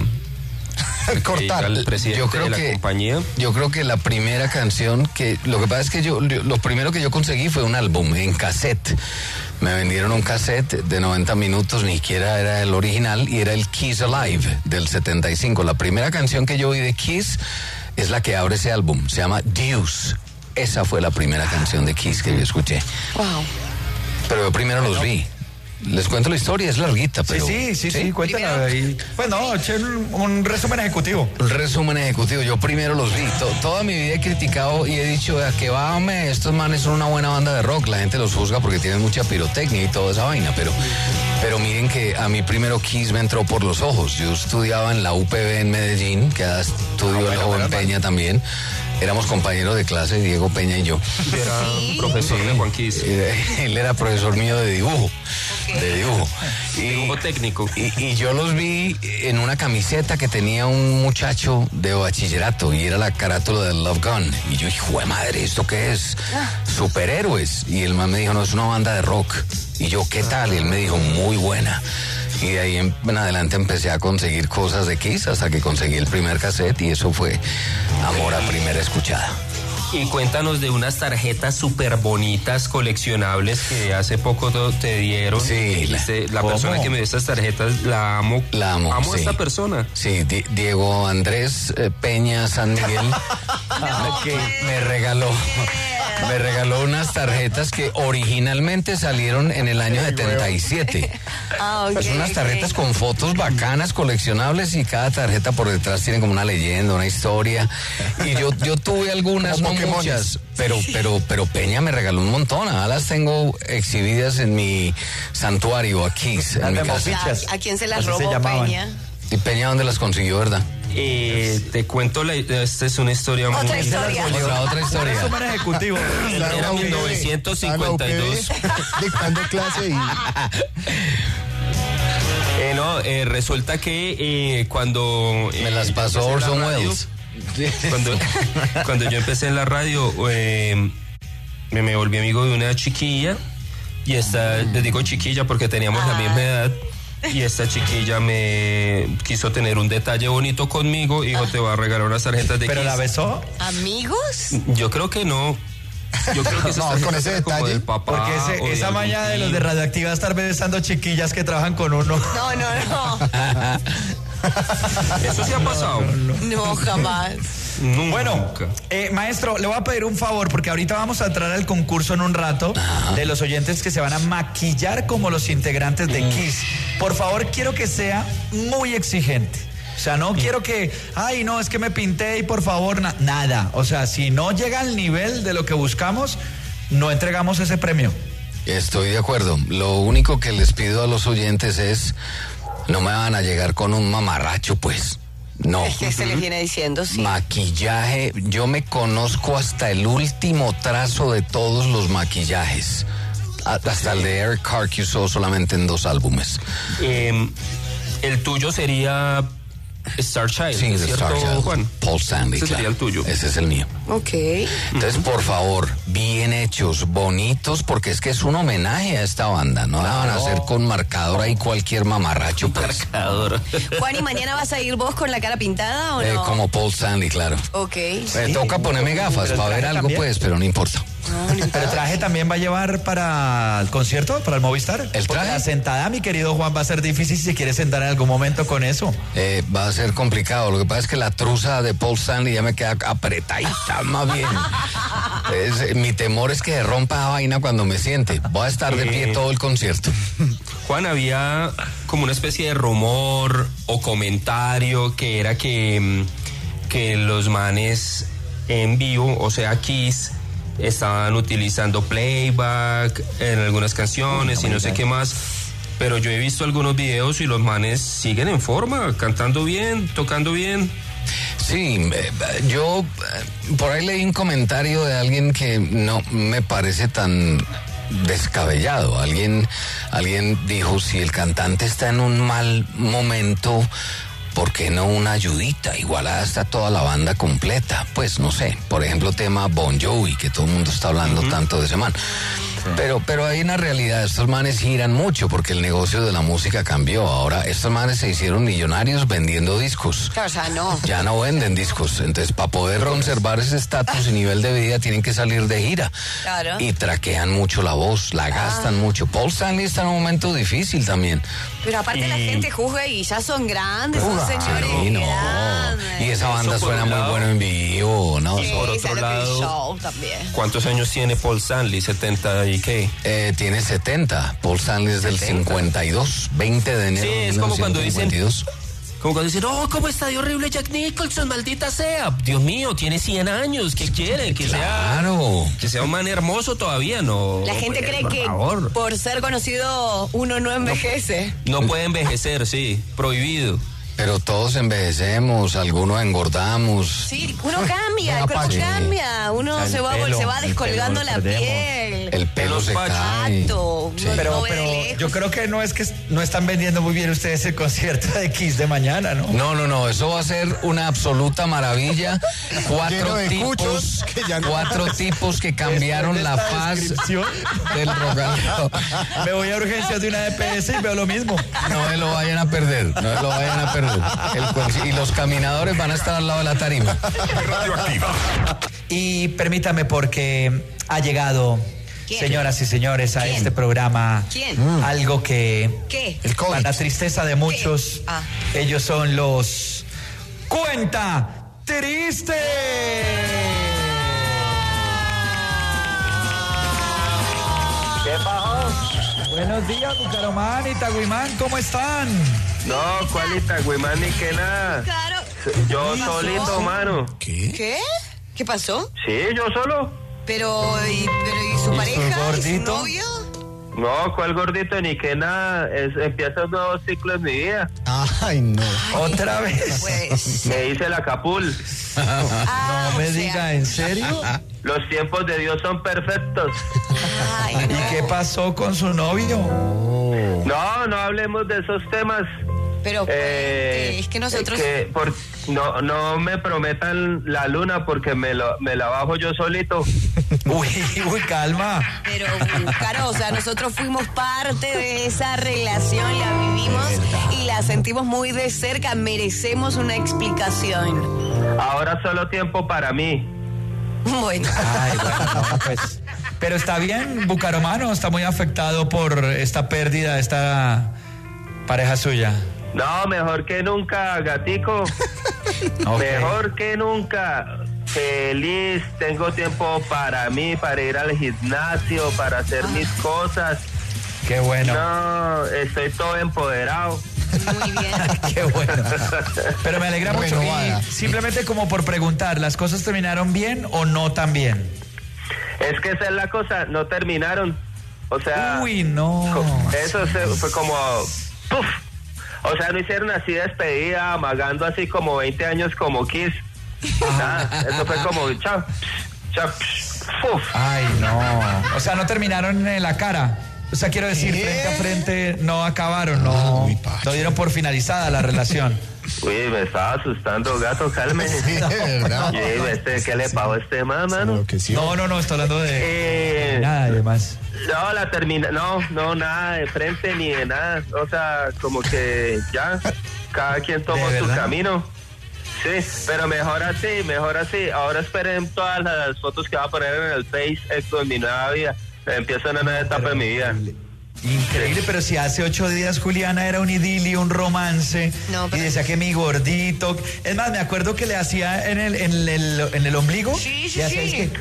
cortar
el presidente
yo creo
de la
que,
compañía.
Yo creo que la primera canción que lo que pasa es que yo lo primero que yo conseguí fue un álbum en cassette. Me vendieron un cassette de noventa minutos, ni siquiera era el original y era el Kiss Alive del setenta y cinco. La primera canción que yo oí de Kiss es la que abre ese álbum, se llama Deuce. Esa fue la primera canción de Kiss que yo escuché.
Wow.
Pero yo primero los vi. Les cuento la historia, es larguita, pero...
Sí, sí, sí, sí, sí cuéntala ahí. Pues no, un, un resumen ejecutivo.
Un resumen ejecutivo, yo primero los vi. To, toda mi vida he criticado y he dicho, ¿a qué va, hombre? Estos manes son una buena banda de rock. La gente los juzga porque tienen mucha pirotecnia y toda esa vaina, pero, pero miren que a mí primero Kiss me entró por los ojos. Yo estudiaba en la U P B en Medellín, que estudió ah, bueno, el joven bueno, Peña también. Éramos compañeros de clase, Diego Peña y yo.
Yo era ¿Sí? profesor de Juan Kiss.
Él era profesor mío de dibujo. Okay. De dibujo.
Y, dibujo técnico.
Y, y yo los vi en una camiseta que tenía un muchacho de bachillerato y era la carátula del Love Gun. Y yo dije, ¡jue madre! ¿Esto qué es? Superhéroes. Y el man me dijo, no, es una banda de rock. Y yo, ¿qué tal? Y él me dijo, muy buena. Y de ahí en, en adelante empecé a conseguir cosas de Kiss hasta que conseguí el primer cassette y eso fue amor a primera escuchada.
Y cuéntanos de unas tarjetas súper bonitas, coleccionables que hace poco te dieron.
Sí.
La, la persona que me dio estas tarjetas, la amo.
La amo,
Amo
sí.
a esta persona.
Sí, Di- Diego Andrés eh, Peña San Miguel
no,
que me regaló. me regaló unas tarjetas que originalmente salieron en el año setenta y siete.
Ah, ok.
Son unas tarjetas
okay.
con fotos bacanas, coleccionables, y cada tarjeta por detrás tiene como una leyenda, una historia. Y yo, yo tuve algunas, no muchas, pero, pero, pero Peña me regaló un montón. Ahora las tengo exhibidas en mi santuario aquí, en mi casa.
¿A, ¿A quién se las robó se Peña?
¿Y Peña dónde las consiguió, verdad?
Eh, te cuento, la, esta es una historia
otra
muy...
Historia.
Otra, otra historia.
Resumen ejecutivo.
Era mil novecientos cincuenta y dos.
Dictando clase y...
Eh, no, eh, resulta que eh, cuando... Eh,
me las pasó Orson Welles.
Cuando, cuando yo empecé en la radio, eh, me, me volví amigo de una chiquilla, y esta, les digo chiquilla porque teníamos ah. la misma edad, y esta chiquilla me quiso tener un detalle bonito conmigo, y dijo, ah. te va a regalar unas tarjetas de
¿Pero
Kiss.
la besó?
¿Amigos?
Yo creo que no. Yo creo que
no, con ese detalle,
del papá,
porque ese, esa maña de los de Radioactiva estar besando chiquillas que trabajan con uno.
No, no, no.
Eso sí ha pasado.
No, no, no. no jamás.
Nunca.
Bueno, eh, maestro, le voy a pedir un favor, porque ahorita vamos a entrar al concurso en un rato. Ajá. De los oyentes que se van a maquillar como los integrantes de Kiss. Por favor, quiero que sea muy exigente. O sea, no quiero que, ay, no, es que me pinté y por favor, na- nada. O sea, si no llega al nivel de lo que buscamos, no entregamos ese premio.
Estoy de acuerdo. Lo único que les pido a los oyentes es, no me van a llegar con un mamarracho, pues. No.
Es que se les viene diciendo, sí.
Maquillaje, yo me conozco hasta el último trazo de todos los maquillajes. Hasta el de Eric Carr, que usó solamente en dos álbumes.
Eh, el tuyo sería Star Child,
sí,
¿cierto,
Star Child.
Juan?
Paul Stanley,
ese
claro.
sería el tuyo.
Ese es el mío.
Ok.
Entonces, por favor, bien hechos, bonitos, porque es que es un homenaje a esta banda. No la van a hacer con marcador ahí cualquier mamarracho, pues.
Marcador.
Juan, ¿y mañana vas a ir vos con la cara pintada o no?
Eh, como Paul Stanley, claro.
Ok.
Me toca ponerme gafas para ver algo, también. Pues, pero no importa.
No, no
Pero el traje también va a llevar para el concierto, para el Movistar.
¿El traje?
Porque la sentada, mi querido Juan, va a ser difícil si se quiere sentar en algún momento con eso.
Eh, va a ser complicado. Lo que pasa es que la truza de Paul Stanley ya me queda apretadita, más bien. Es, mi temor es que rompa la vaina cuando me siente. Voy a estar de pie todo el concierto.
Juan, había como una especie de rumor o comentario que era que, que los manes en vivo, o sea, Kiss, estaban utilizando playback en algunas canciones y no sé qué más, pero yo he visto algunos videos y los manes siguen en forma, cantando bien, tocando bien.
Sí, yo por ahí leí un comentario de alguien que no me parece tan descabellado. Alguien, alguien dijo, si el cantante está en un mal momento, ¿por qué no una ayudita? Igual hasta toda la banda completa. Pues no sé, por ejemplo, tema Bon Jovi, que todo el mundo está hablando uh-huh. tanto de ese man. Sí. Pero, pero hay una realidad, estos manes giran mucho porque el negocio de la música cambió. Ahora, estos manes se hicieron millonarios vendiendo discos.
Claro, o sea, no.
Ya no venden discos. Entonces, para poder conservar ese estatus y nivel de vida, tienen que salir de gira.
Claro.
Y traquean mucho la voz, la gastan ah. mucho. Paul Stanley está en un momento difícil también.
Pero aparte y... la gente juzga y ya son grandes,
uh,
son señores
sí, no.
grandes.
Y esa banda suena muy lado. bueno en vivo, ¿no?
Sí,
por otro lado,
show también.
¿Cuántos años tiene Paul Stanley? ¿setenta y qué?
Eh, tiene setenta. Paul Stanley es del cincuenta y dos, veinte de enero.
Sí, es como cuando dicen...
cincuenta y dos.
Como cuando dicen, oh, cómo está de horrible Jack Nicholson, maldita sea. Dios mío, tiene cien años, ¿qué quiere? Que
claro.
sea que sea un man hermoso todavía, no.
La gente
pues,
cree
por
que
favor.
por ser conocido uno no envejece.
No, no puede envejecer, sí, prohibido.
Pero todos envejecemos, algunos engordamos.
Sí, uno cambia, el cuerpo sí. cambia, uno el se va pelo, se va descolgando la piel.
El pelo se cae.
Exacto.
Sí.
No,
pero
no
pero yo creo que no es que no están vendiendo muy bien ustedes el concierto de Kiss de mañana, ¿no?
No, no, no, eso va a ser una absoluta maravilla. Cuatro tipos, que no cuatro tipos que cambiaron la faz del rock and roll.
Me voy a urgencias de una E P S y veo lo mismo.
No se lo vayan a perder, no se lo vayan a perder. El, y los caminadores van a estar al lado de la tarima.
Radioactiva.
Y permítame, porque ha llegado, ¿quién? Señoras y señores, a ¿quién? Este programa.
¿Quién?
Mm. Algo que,
¿qué?
El para la tristeza de muchos, ah. ellos son los Cuenta Triste.
¿Qué pasó?
Buenos días, Bucaramanga, Itagüimán, ¿cómo están?
No, ¿cuál Itagüimán ni qué nada?
Claro.
Yo solito, mano.
¿Qué?
¿Qué? ¿Qué pasó?
Sí, yo solo.
Pero, ¿y, pero, ¿y su
¿Y su
pareja? ¿Y su
gordito?
novio?
No, ¿cuál gordito ni qué nada? Es, empieza un nuevo ciclo en mi vida.
Ay, no.
¿Otra vez?
Pues.
Me hice la capul.
Ah,
No me
o sea,
diga, ¿en serio?
Los tiempos de Dios son perfectos.
Ay, no.
¿Y qué pasó con su novio?
No, no hablemos de esos temas.
Pero
Eh,
es que nosotros.
que por- no, no me prometan la luna porque me, lo, me la bajo yo solito.
Uy, uy, calma.
Pero, claro, o sea, nosotros fuimos parte de esa relación, la vivimos y la sentimos muy de cerca. Merecemos una explicación.
Ahora solo tiempo para mí.
Bueno.
Ay, bueno, no, pues. Pero está bien, Bucaramano está muy afectado por esta pérdida de esta pareja suya.
No, mejor que nunca, gatico.
Ok.
Mejor que nunca. Feliz, tengo tiempo para mí, para ir al gimnasio, para hacer mis cosas.
Qué bueno.
No, estoy todo empoderado.
Muy bien.
Qué bueno. Pero me alegra mucho.
Renovada.
Y simplemente como por preguntar, ¿las cosas terminaron bien o no tan bien?
Es que esa es la cosa, no terminaron. O sea,
Uy, no.
co- eso se- fue como, ¡puf! O sea, no hicieron así despedida, amagando así como veinte años como Kiss. Nada, eso fue como, chao, chao, ¡puf!
Ay, no. O sea, no terminaron en la cara. O sea, quiero decir,
¿Qué?
frente a frente no acabaron, no.
Uy, Pacho.
No dieron por finalizada la relación.
Uy, me estaba asustando, gato, cálmese.
Sí, de verdad.
Y este, ¿qué le pasó a este man, mano?
Claro que sí.
No, no, no, estoy hablando de
Eh,
nada, además.
No, la termina, no, no, nada de frente ni de nada. O sea, como que ya, cada quien tomó
¿De
su
verdad?
camino. Sí, pero mejor así, mejor así. Ahora esperen todas las fotos que va a poner en el Face eh, con mi nueva vida. Empieza una nueva etapa en mi vida.
Increíble, pero si hace ocho días Juliana era un idilio, un romance,
No, pero-
y decía que mi gordito. Es más, me acuerdo que le hacía en el, en el, en el ombligo.
Sí, sí,
le hacía,
sí.
es que-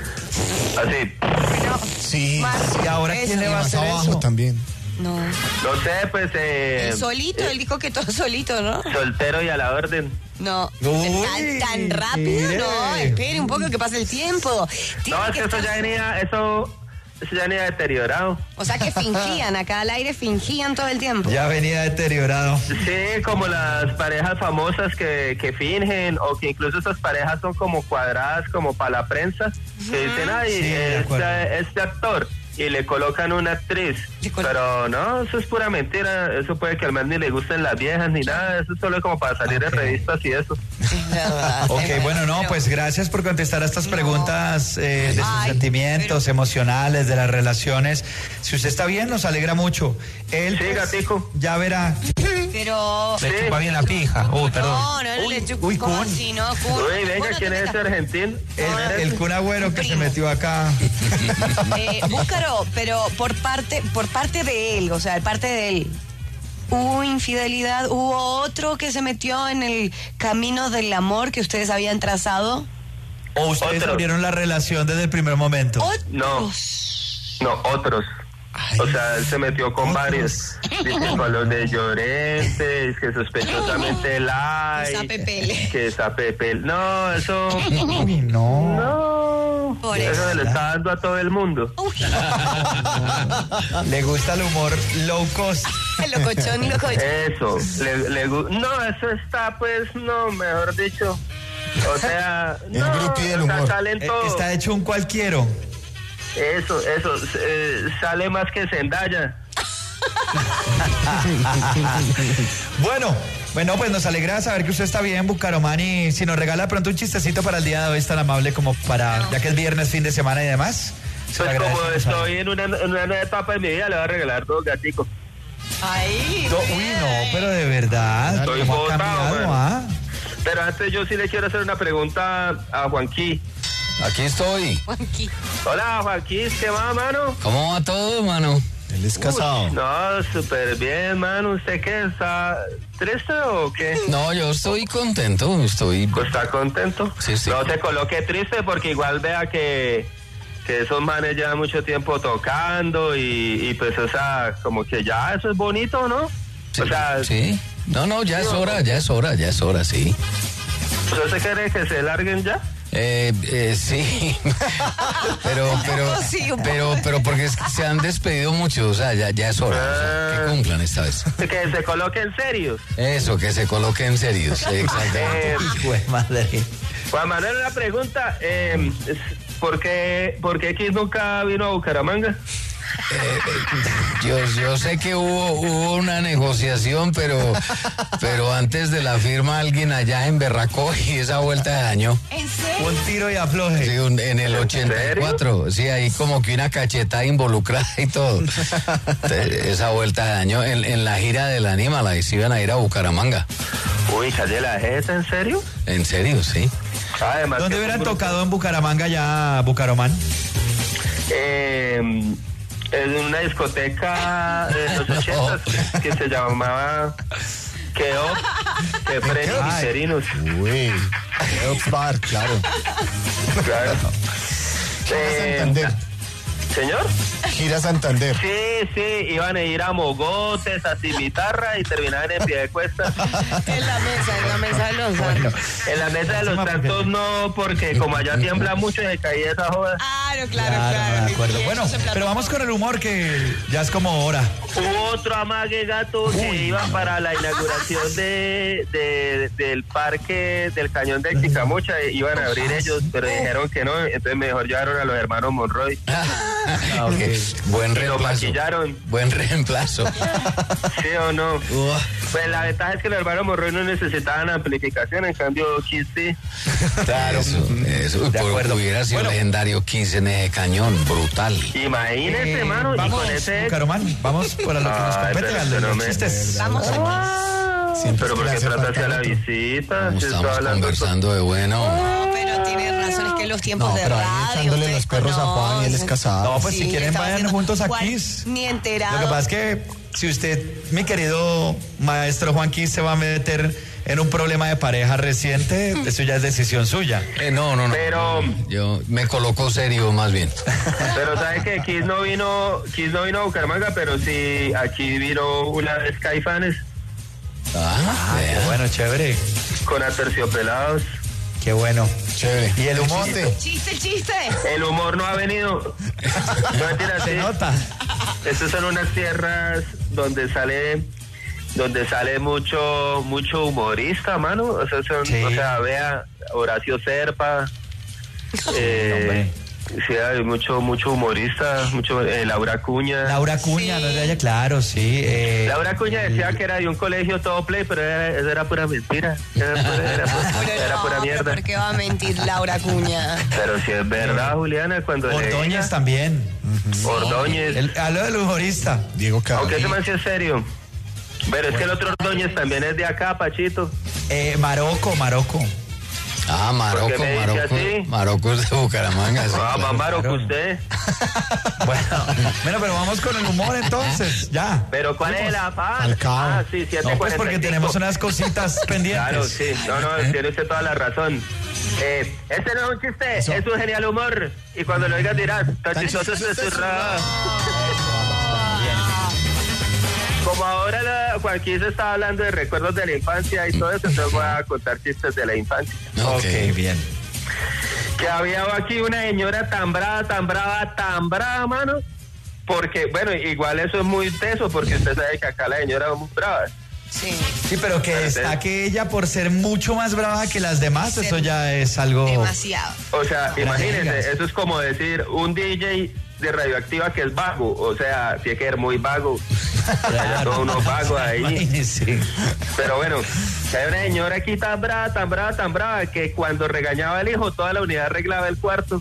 Así,
Sí.
Más.
¿Y ahora
Eso.
quién le
Y
va a
más
hacer
abajo
eso?
también.
No.
no sé, pues eh,
Él solito,
eh,
él dijo que todo solito, ¿no?
soltero y a la orden.
No.
Uy,
tan, tan rápido,
mire.
no. Espere un poco que pase el tiempo. Tiene
No, es que eso
estar-
ya venía, eso, eso ya venía deteriorado.
O sea que fingían, acá al aire fingían todo el tiempo.
Ya venía deteriorado.
Sí, como las parejas famosas que, que fingen o que incluso esas parejas son como cuadradas como para la prensa, que dicen, ay,
Sí, de acuerdo.
este, este actor, y le colocan una actriz.
Le col-
Pero no, eso es pura mentira, eso puede que al menos ni le gusten las viejas ni nada, eso es solo como para salir
Ok.
en revistas y eso.
Es verdad.
Ok,
es verdad.
bueno, no,
Pero-
pues gracias por contestar a estas
No.
preguntas eh, de sus
Ay,
sentimientos emocionales, de las relaciones. Si usted está bien, nos alegra mucho. Él,
Sí,
pues,
gatico.
ya verá.
Pero.
Sí.
Le chupa bien la pija. Uy, perdón.
No, no, no le chupo.
uy,
¿Cómo
Kun.
así, no, Kun?
Uy, venga,
Vos no
¿quién
te
es ese
metas.
argentino?
El, el Kun Agüero que se
Primo.
metió acá.
Eh, Búcaro, pero por parte, por parte de él, o sea, de parte de él, ¿hubo infidelidad? ¿Hubo otro que se metió en el camino del amor que ustedes habían trazado?
¿O ustedes
Otro.
abrieron la relación desde el primer momento?
No. No, otros. O sea, él se metió con
Otros.
varios. Dice con los de Llorentes, que sospechosamente like.
Esa Pepele.
Que esa Pepele. No, eso.
Uy, no.
No.
Por
Eso
eso.
se le está dando a todo el mundo.
Le gusta el humor low cost.
Locochón y locochón.
Eso. Le, le gu- no, eso está, pues, no, mejor dicho. O sea,
El
no,
grupi del
o sea,
humor.
salen
Eh,
todos.
Está hecho un cualquiero.
Eso, eso. eh, sale más que Zendaya.
Bueno, bueno, pues nos alegra saber que usted está bien, Bucaramán, y si nos regala pronto un chistecito para el día de hoy, es tan amable como para, ya que es viernes, fin de semana y demás. se
Pues
lo
como
agradecemos.
estoy en una, en una nueva etapa de mi vida, le voy a regalar dos gaticos.
Ay,
No, uy, no, pero de verdad,
Estoy
¿cómo ha
botado,
cambiado,
man.
ah?
Pero antes yo sí le quiero hacer una pregunta a Juanqui.
Aquí estoy.
Juanqui.
Hola, Juanqui, ¿qué va, mano?
¿Cómo va todo, mano?
Él es casado.
No, súper bien, mano. ¿Usted qué? ¿Está triste o qué?
No, yo estoy contento, estoy...
Pues está contento.
Sí, sí.
No se coloque triste porque igual vea que que esos manes llevan mucho tiempo tocando y, y pues, o sea, como que ya eso es bonito, ¿no?
Sí,
o sea,
sí. No, no, ya es hora, ya es hora, ya es hora, sí.
¿usted quiere que se larguen ya?
Eh, eh, sí, pero, pero,
Sí, un poco.
pero, pero porque es que se han despedido mucho, o sea, ya, ya es hora, o sea, que cumplan esta vez.
Que se coloquen serios.
Eso, que se coloquen serios, exactamente.
Eh,
Hijo de madre.
Juan Manuel, una pregunta, eh, ¿por qué, ¿por qué Kiss nunca vino a Bucaramanga?
Eh, yo, yo sé que hubo, hubo una negociación, pero, pero antes de la firma alguien allá emberracó y esa vuelta de daño.
¿En serio?
Un tiro y afloje.
Sí, un- en el ochenta y cuatro, sí, ahí como que una cachetada involucrada y todo. Te- Esa vuelta de daño en, en la gira del Animal, y se iban a ir a Bucaramanga.
Uy, calle la jeta, ¿en serio?
En serio, sí.
Además,
¿Dónde
que
hubieran
fue un grupo-
tocado en Bucaramanga ya, Bucaromán?
Eh, en una discoteca de los ochentas que se llamaba Keo, que Freddy
Ay.
Serinos.
Uy, Keops Bar, claro.
Claro. Eh,
Santander.
¿Señor?
Gira Santander.
Sí, sí, iban a ir a mogotes, a cimitarra y terminaban en pie de cuesta.
En la mesa, en la mesa de los santos.
En la mesa de los
Lástima porque-
santos no, porque como allá tiembla mucho y se caía esa joda.
Claro, claro,
Claro,
claro.
de acuerdo.
Y
Bueno,
eso se
pero
plantó.
vamos con el humor que ya es como hora.
Hubo otro amague gato que iba para la inauguración de, de- del parque del Cañón de Chicamocha. Iban a abrir ellos, pero dijeron que no, entonces mejor llevaron a los hermanos Monroy.
Ah, ok. Buen
Y lo
reemplazo.
maquillaron,
Buen reemplazo.
¿sí o no? Pues la ventaja es que los hermanos Monroy no necesitaban amplificación, en cambio Kiss sí.
Claro. Eso, eso. Uy,
De
por-
acuerdo.
hubiera sido
Bueno.
legendario quince en ese cañón, brutal.
Imagínese,
Eh,
hermano, y
vamos,
con ese...
Bucaromán, vamos para lo que nos
Ay,
compete,
pero
al de
usted no
los
me-
chistes.
Vamos.
Siempre
Pero
es que
¿por
le
qué
hace
trata
falta
hacia la
otro.
visita?
Como
Si
estamos
está hablando-
conversando de bueno.
No, pero tiene razón, es que los tiempos
No,
de
pero ahí
radio.
echándole
ustedes
los perros a Juan y él es
conocen.
casado.
No, pues
Sí,
si quieren
estaba
vayan
haciendo-
juntos a
Juan,
Kiss.
Ni enterado.
Lo que pasa es que si usted, mi querido maestro Juan Kiss, se va a meter en un problema de pareja reciente, eso ya es decisión suya.
Eh, no, no, no.
Pero...
Yo me coloco serio más bien.
Pero sabe que Kiss no vino, Kiss no vino a Bucaramanga, pero sí aquí vino una vez Caifanes
Ah,
Ah,
vea.
qué bueno, chévere.
con Aterciopelados.
Qué bueno.
Chévere.
¿Y el humor?
chiste?
Chiste, chiste.
El humor no ha venido. No mentira,
Se
sí.
nota.
Estas son unas tierras donde sale, donde sale mucho, mucho humorista, mano. O sea, son,
Sí.
o sea, vea Horacio Serpa. Eh,
hombre.
sí, hay mucho, mucho humorista, mucho eh, Laura Cuña.
Laura Cuña,
Sí.
no es de ella, claro, sí. eh,
Laura Cuña decía que era de un colegio todo play, pero era, eso era pura mentira. Era pura, era pura-
Pero
era
no,
pura
pero
mierda.
¿por qué va a mentir Laura Cuña?
Pero si es verdad, Juliana, cuando le
Ordóñez
diga-
también.
Ordóñez.
El, hablo del humorista.
Diego Cabal.
Aunque ese man sí es serio. Pero es que el otro Ordóñez también es de acá, Pachito.
Eh, Maroco, Maroco.
Ah, Marocco,
¿Por qué me dice
Marocco.
así?
Marocco es de Bucaramanga. sí,
Ah,
claro.
más Maro que
claro.
usted.
Bueno, bueno, pero vamos con el humor entonces, ya.
Pero ¿cuál es el afán?
Falcao.
Ah, sí, siete
No, pues porque
cuarenta y cinco.
tenemos unas cositas pendientes.
Claro, sí. No, no, tiene usted toda la razón. Eh, este no es un chiste, es un genial humor. Y cuando lo oigas dirás, tan chistoso es de su ra. Como ahora la, Joaquín se estaba hablando de recuerdos de la infancia y todo eso, entonces voy a contar chistes de la infancia.
Ok.
Ok, bien.
Que había aquí una señora tan brava, tan brava, tan brava, mano. Porque, bueno, igual eso es muy teso, porque usted sabe que acá la señora es muy brava.
Sí.
Sí, pero que destaque ella por ser mucho más brava que las demás,
Ser
eso ya es algo...
Demasiado.
O sea,
Gracias.
imagínense, eso es como decir un D J de Radioactiva que es vago. O sea, tiene que ser muy vago. Hay todos unos vagos ahí.
Imagínese.
Pero bueno, que hay una señora aquí tan brava, tan brava, tan brava, que cuando regañaba al hijo, toda la unidad arreglaba el cuarto.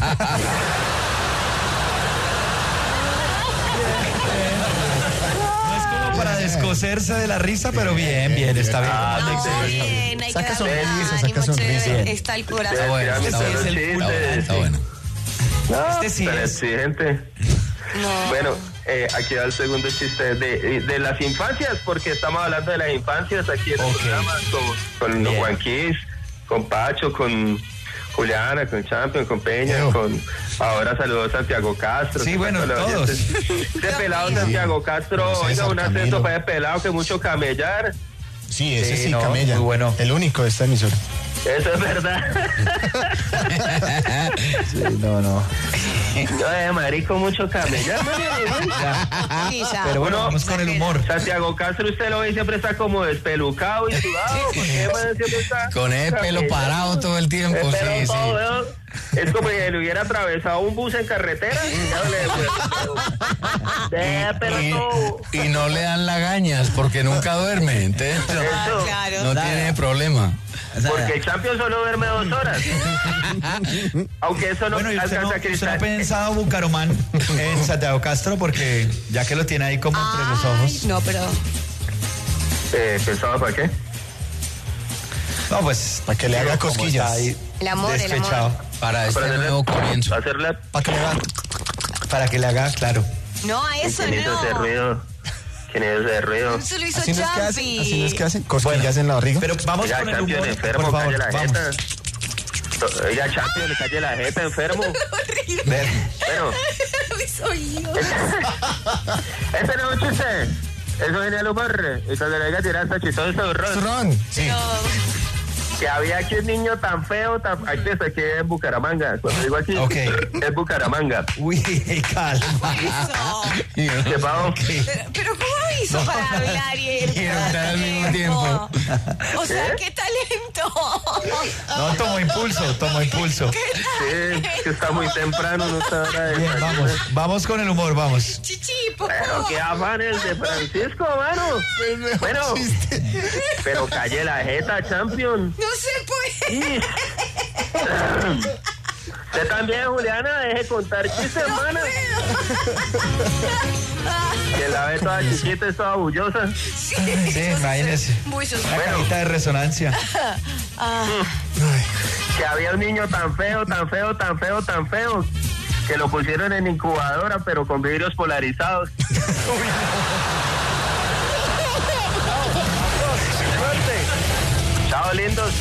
No es como para descoserse de la risa, pero bien, bien, está bien.
Ah,
No,
sí, sí.
bien, hay
Saca
que darle
sonrisa,
ánimo,
saca sonrisa.
chévere. Está el corazón.
Está bueno,
Ya me
está
salió
bueno.
el
Está
chiste.
bueno, está bueno.
Este sí
Tan
es.
exigente.
No.
Bueno, eh, aquí va el segundo chiste de, de las infancias, porque estamos hablando de las infancias aquí en el
Ok.
programa con, con
Bien.
Juan Kiss, con Pacho, con, Juliana, con Champion, con Peña,
Leo.
con... Ahora saludos a Santiago Castro.
Sí, bueno, todos.
Ese pelado Santiago Castro,
César,
oiga, un
Camilo.
ascenso para ese pelado que mucho camellar.
Sí, ese
Sí,
sí,
no,
Camella.
muy bueno.
El único de esta emisora.
Eso es verdad.
Sí, no, no.
Yo de marico mucho camellar.
Sí, ya.
Pero bueno,
Uno,
vamos con el humor.
Santiago Castro, usted lo ve y siempre está como despelucado y sudado. Porque man, siempre está
Con el pelo
camellar.
parado todo el tiempo,
El pelo
sí,
todo,
sí.
¿no? Es como si le hubiera atravesado un bus en carretera y ya le de pelo todo.
Y, y no le dan lagañas porque nunca duerme, entonces no,
Eso.
Claro.
no tiene problema.
Porque el Champions solo duerme dos horas. Aunque eso no
Bueno, ¿y usted no,
alcanza a
usted no
cristal.
ha pensado Bucaramán en Santiago Castro? Porque ya que lo tiene ahí como entre los
Ay,
ojos.
no, pero...
Eh, ¿Pensaba para qué?
No, pues.
Para que le haga
como está
cosquillas.
ahí
El amor, el
despechado.
amor.
Para este
Para hacerle-
nuevo comienzo.
Hacerle...
Para que le haga.
Para que le haga, claro.
No, a eso
¿Quién hizo ese
no.
ruido? ¿Quién hizo ese ruido?
Eso lo hizo
Así no es que hacen.
Champi.
Así no es que hacen. Cosquillas en la barriga.
Pero vamos
Oiga,
con el
Champion
humor.
enfermo,
Por
calle
favor,
la
vamos.
jeta. Oiga, Champion, le calle la jeta, enfermo.
Ver.
Bueno,
Mis oídos.
ese no es un chiste. Eso viene al humor. Y cuando le diga tirar hasta chistoso, ron.
Ron. Sí.
No.
Que había aquí un niño tan feo, tan... Aquí está, aquí en Bucaramanga. Cuando digo aquí,
Ok.
es Bucaramanga.
Uy, calma.
Hizo.
¿Qué pasó?
Pero, pero ¿cómo hizo para hablar y él?
Y cantar al mismo tiempo.
O sea,
¿Eh?
qué talento.
No, tomo impulso, tomo impulso.
Sí, es que está muy temprano, no está hora de...
Bien, vamos, vamos con el humor, vamos.
Chichi, por
Pero
favor.
qué afán el de Francisco, mano. Bueno, pero calle la jeta, Champion.
No se puede.
Sí. Usted también, Juliana, deje contar chistes, hermana. Que la ve toda chiquita y toda bullosa.
Sí,
Sí, imagínese.
Muchos.
Una cajita de resonancia.
Que había un niño tan feo, tan feo, tan feo, tan feo, que lo pusieron en incubadora, pero con vidrios polarizados. Chao, lindos.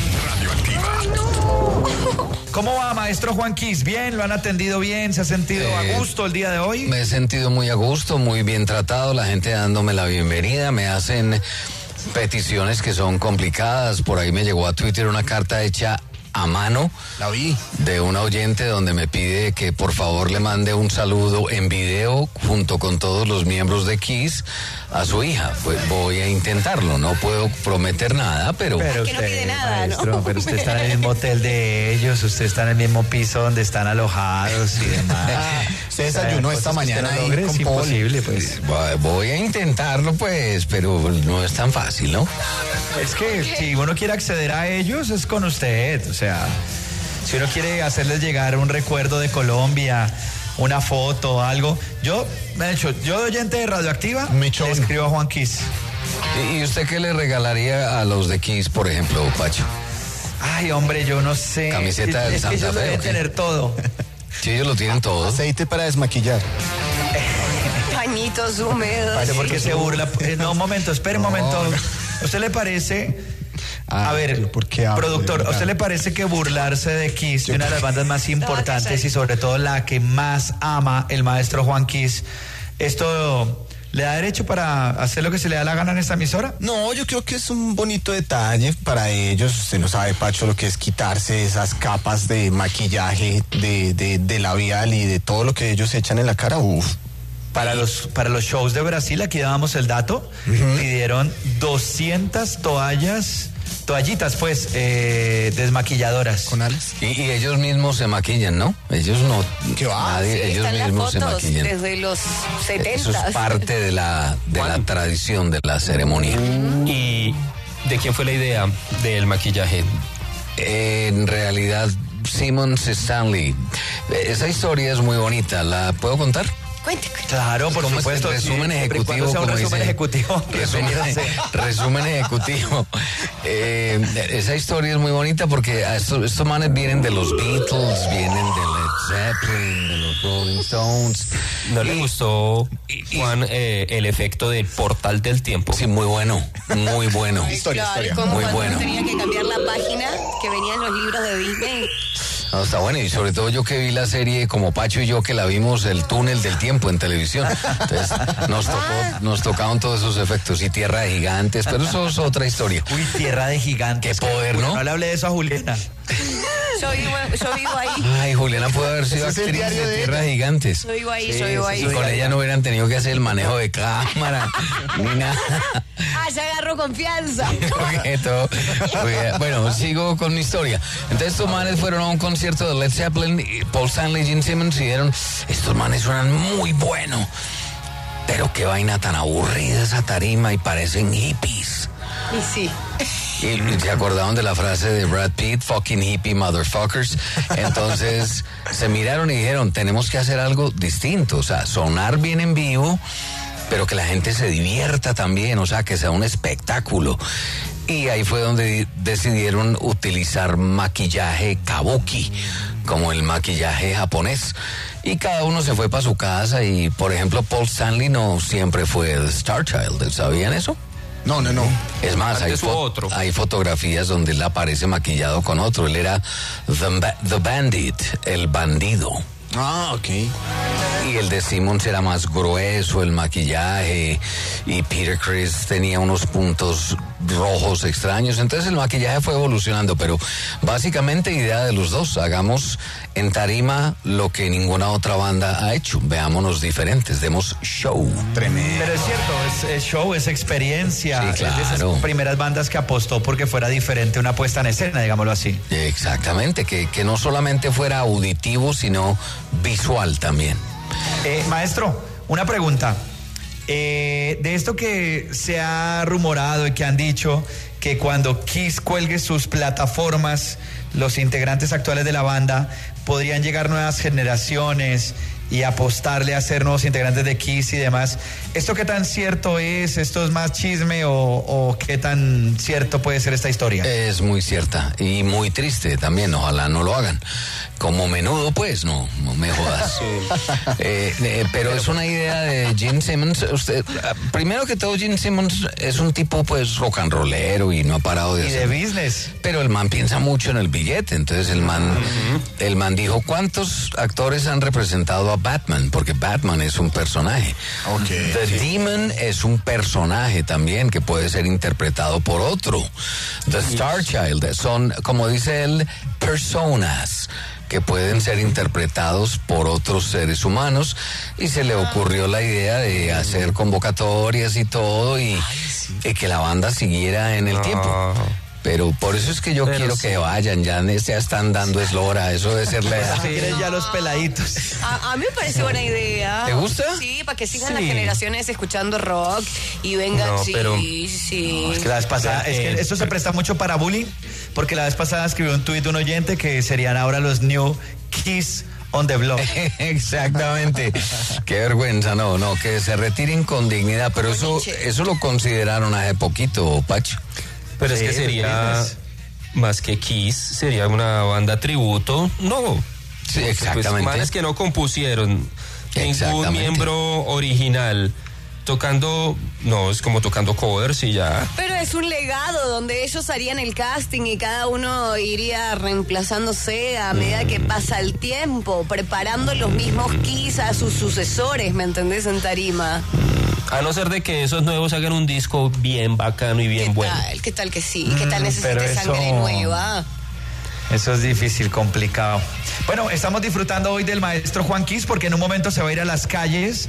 ¿Cómo va, maestro Juan Quis? ¿Bien? ¿Lo han atendido bien? ¿Se ha sentido
Eh,
a gusto el día de hoy?
Me he sentido muy a gusto, muy bien tratado, la gente dándome la bienvenida, me hacen peticiones que son complicadas. Por ahí me llegó a Twitter una carta hecha a mano
La vi.
de un oyente donde me pide que por favor le mande un saludo en video junto con todos los miembros de Kiss a su hija. Pues voy a intentarlo, no puedo prometer nada, pero...
Pero
que no pide nada, ¿no?
maestro, pero usted está en el mismo hotel de ellos, usted está en el mismo piso donde están alojados y demás.
Se desayunó esta
Cosas que usted
mañana
no
ahí
logre,
con
es
Paul.
imposible, pues.
Va- Voy a intentarlo, pues, pero no es tan fácil, ¿no?
Es que si uno quiere acceder a ellos es con usted, o sea, si uno quiere hacerles llegar un recuerdo de Colombia, una foto, algo. Yo, de hecho, yo de oyente de Radioactiva,
Mechón.
le escribo a Juan Quis.
¿Y y usted qué le regalaría a los de Kiss, por ejemplo, Pacho?
Ay, hombre, yo no sé.
Camiseta del
es que
Santa
ellos
Fe,
deben
¿o qué?
tener todo.
Sí, ellos lo tienen todo.
Aceite para desmaquillar.
Pañitos húmedos.
Parece porque se burla. Eh, no, un momento, espere un momento. ¿A usted le parece?
Ah,
a ver,
pero ¿por qué habla,
productor,
de
¿a usted
verdad?
le parece que burlarse de Kiss, de una de las bandas más importantes
callar.
y sobre todo la que más ama el maestro Juan Quis, esto le da derecho para hacer lo que se le da la gana en esta emisora?
No, yo creo que es un bonito detalle para ellos. Usted no sabe, Pacho, lo que es quitarse esas capas de maquillaje, de, de, de labial y de todo lo que ellos echan en la cara. Uf.
Para los, para los shows de Brasil, aquí dábamos el dato, pidieron doscientas toallas, toallitas pues, eh, desmaquilladoras.
Con alas.
Y, y ellos mismos se maquillan, ¿no? Ellos no.
¿Qué va?
nadie-
Sí,
ellos
están las
mismos se
fotos
maquillan.
desde los setenta.
Eso es parte de la, de la tradición de la ceremonia.
¿Y de quién fue la idea del maquillaje?
En realidad, Simmons Stanley. Esa historia es muy bonita. ¿La puedo contar?
Cuente, cuente.
Claro, por
¿Cómo es que
supuesto.
el resumen
sí, siempre y cuando
ejecutivo,
sea un
como
resumen
dice-
ejecutivo.
Resumen,
bienvenido sea.
resumen ejecutivo. Eh, esa historia es muy bonita porque a estos, estos manes vienen de los Beatles, vienen de Led Zeppelin, de los Rolling Stones.
¿No le
Y-
gustó, Juan, eh, el efecto del portal del tiempo?
Sí, muy bueno, muy bueno.
Historia,
Claro,
historia.
como
Muy
cuando
bueno.
tenía que cambiar la página que venía en los libros de Disney.
No, está bueno, y sobre todo yo que vi la serie, como Pacho y yo que la vimos, el túnel del tiempo en televisión. Entonces nos tocó, nos tocaron todos esos efectos y Tierra de Gigantes, pero eso es otra historia.
Uy, Tierra de Gigantes.
Qué poder, ¿no?
No le hablé de eso a Juliana.
Yo vivo, yo vivo ahí.
Ay, Juliana puede haber sido
Ese es el
actriz
diario
de
de
Tierra de Gigantes.
Yo vivo ahí,
Sí,
yo vivo
sí,
ahí.
Y con ella no hubieran tenido que hacer el manejo de cámara, ni nada.
Ah, ya agarró confianza.
Porque todo- porque, bueno, sigo con mi historia. Entonces estos manes fueron a un concierto de Led Zeppelin, y Paul Stanley y Gene Simmons, y dijeron, estos manes suenan muy bueno, pero qué vaina tan aburrida esa tarima y parecen hippies.
Y sí.
Y se acordaron de la frase de Brad Pitt, fucking hippie motherfuckers. Entonces se miraron y dijeron, tenemos que hacer algo distinto, o sea, sonar bien en vivo, pero que la gente se divierta también, o sea, que sea un espectáculo. Y ahí fue donde decidieron utilizar maquillaje kabuki, como el maquillaje japonés. Y cada uno se fue para su casa y, por ejemplo, Paul Stanley no siempre fue The Star Child, ¿sabían eso?
No, no, no.
Es más, hay,
Antes hubo
fo-
otro.
hay fotografías donde él aparece maquillado con otro. Él era The, Ba- the Bandit, el bandido.
Ah, ok.
Y el de Simmons era más grueso, el maquillaje. Y Peter Criss tenía unos puntos rojos extraños. Entonces el maquillaje fue evolucionando. Pero básicamente idea de los dos. Hagamos en tarima lo que ninguna otra banda ha hecho. Veámonos diferentes. Demos show.
Tremendo.
Pero es cierto, es, es show, es experiencia.
Sí,
Es de esas
claro.
primeras bandas que apostó porque fuera diferente una puesta en escena, digámoslo así.
Exactamente, que, que no solamente fuera auditivo, sino visual también.
Eh, maestro, una pregunta. Eh, de esto que se ha rumorado y que han dicho que cuando Kiss cuelgue sus plataformas, los integrantes actuales de la banda podrían llegar nuevas generaciones y apostarle a ser nuevos integrantes de Kiss y demás. ¿Esto qué tan cierto es? ¿Esto es más chisme o, o qué tan cierto puede ser esta historia?
Es muy cierta y muy triste también, ojalá no lo hagan. Como Menudo, pues, no, no me jodas. Eh, eh, pero es una idea de Gene Simmons. Usted, ah, primero que todo, Gene Simmons es un tipo, pues, rock and rollero y no ha parado de
Y de
hacer.
business.
Pero el man piensa mucho en el billete, entonces el man, el man dijo, ¿cuántos actores han representado a Batman? Porque Batman es un personaje.
Ok.
The Demon es un personaje también que puede ser interpretado por otro. The Star Child son, como dice él, personas que pueden ser interpretados por otros seres humanos, y se le ocurrió la idea de hacer convocatorias y todo y, y que la banda siguiera en el tiempo. Pero por eso es que yo
Pero
quiero
sí.
que vayan, ya ya están dando eslora, eso debe ser la edad.
Quieren ya los peladitos.
A, a mí me parece buena idea.
¿Te gusta?
Sí, para que sigan
Sí.
las generaciones escuchando rock y vengan,
No,
sí,
pero-
sí.
Es que la vez pasada, es que esto se presta mucho para bullying, porque la vez pasada escribió un tuit un oyente que serían ahora los New Kiss on the Block.
Exactamente. Qué vergüenza, no, no, que se retiren con dignidad, pero eso,
Boniche.
eso lo consideraron hace poquito, Pacho.
Pero
Sí,
es que sería,
business.
más que Kiss, sería una banda tributo. No.
Sí,
Pues
exactamente.
manes que no compusieron ningún
Exactamente.
miembro original tocando, no, es como tocando covers y ya.
Pero es un legado donde ellos harían el casting y cada uno iría reemplazándose a medida que pasa el tiempo, preparando los mismos Kiss a sus sucesores, ¿me entendés? En tarima.
A no ser de que esos nuevos hagan un disco bien bacano y
¿Qué
bien bueno.
tal? ¿Qué tal que sí? ¿Qué tal
Mm, pero
necesita
eso-
sangre nueva?
Eso es difícil, complicado. Bueno, estamos disfrutando hoy del maestro Juan Kiss porque en un momento se va a ir a las calles.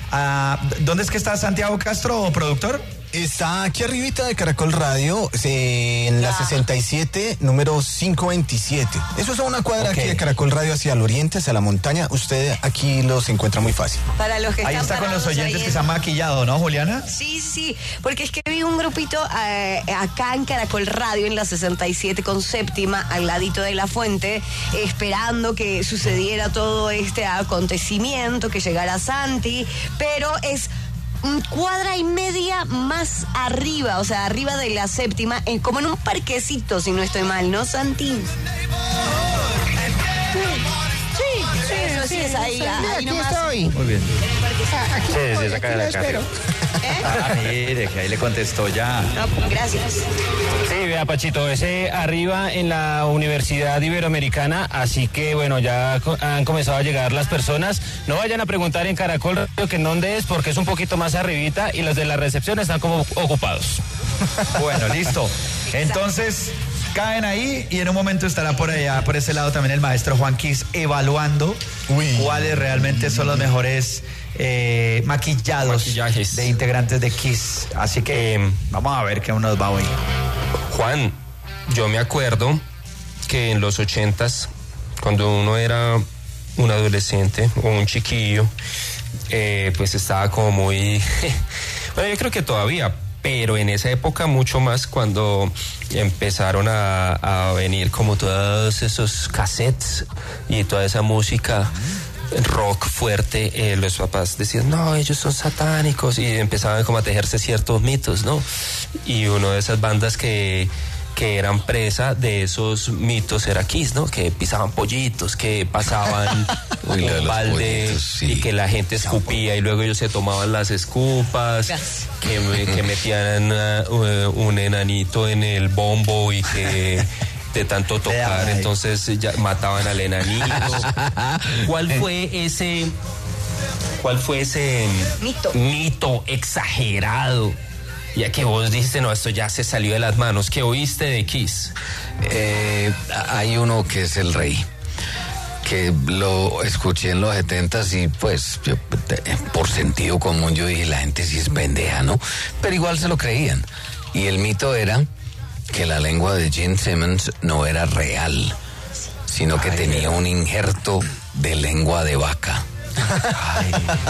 a- ¿Dónde es que está Santiago Castro, productor?
Está aquí arribita de Caracol Radio, eh, en la
Ya.
sesenta y siete, número quinientos veintisiete. Eso es a una cuadra
Ok.
aquí de Caracol Radio hacia el oriente, hacia la montaña. Usted aquí los encuentra muy fácil.
Para los que
Ahí
están
está con los
parados
oyentes
ahí
que
en-
se han maquillado, ¿no, Juliana?
Sí, sí, porque es que vi un grupito eh, acá en Caracol Radio en la sesenta y siete con séptima, al ladito de la fuente, esperando que sucediera todo este acontecimiento, que llegara Santi, pero es mm, cuadra y media más arriba, o sea, arriba de la séptima, en- como en un parquecito, si no estoy mal, ¿no, Santi? Sí, sí, eso sí es ahí, ahí
aquí
nomás.
estoy.
Muy bien.
Aquí,
Sí, sí,
estoy,
saca
aquí
de
lo
la casa.
espero.
Ah, mire, que ahí le contestó ya.
No, pues, gracias.
Sí, vea, Pachito, ese arriba en la Universidad Iberoamericana, así que bueno, ya co- han comenzado a llegar las personas. No vayan a preguntar en Caracol Radio que en dónde es, porque es un poquito más arribita y los de la recepción están como ocupados.
Bueno, listo. Entonces, caen ahí y en un momento estará por allá, por ese lado también el maestro Juan Kiss evaluando
Uy.
cuáles realmente son los mejores eh, maquillados
Maquillajes.
de integrantes de Kiss. Así que
Eh,
vamos a ver qué nos va hoy.
Juan, yo me acuerdo que en los ochentas, cuando uno era un adolescente o un chiquillo, eh, pues estaba como muy... bueno, yo creo que todavía, pero en esa época mucho más cuando empezaron a, a venir como todos esos cassettes y toda esa música rock fuerte, eh, los papás decían, no, ellos son satánicos, y empezaban como a tejerse ciertos mitos, ¿no? Y una de esas bandas que, que eran presa de esos mitos era Kiss, ¿no? Que pisaban pollitos, que pasaban
Uy, lo de
un
los
balde
pollitos, sí.
y que la gente escupía y luego ellos se tomaban las escupas, que, me- que metían uh, un enanito en el bombo y que de tanto tocar,
Ay.
entonces ya mataban al enanito. ¿Cuál fue ese, cuál fue ese
Mito.
mito exagerado? Ya que vos dijiste, no, esto ya se salió de las manos. ¿Qué oíste de Kiss?
Eh, hay uno que es el rey, que lo escuché en los setentas y pues yo, te- por sentido común yo dije, la gente sí es pendeja, ¿no? Pero igual se lo creían. Y el mito era que la lengua de Gene Simmons no era real, sino que tenía un injerto de lengua de vaca.
Ay,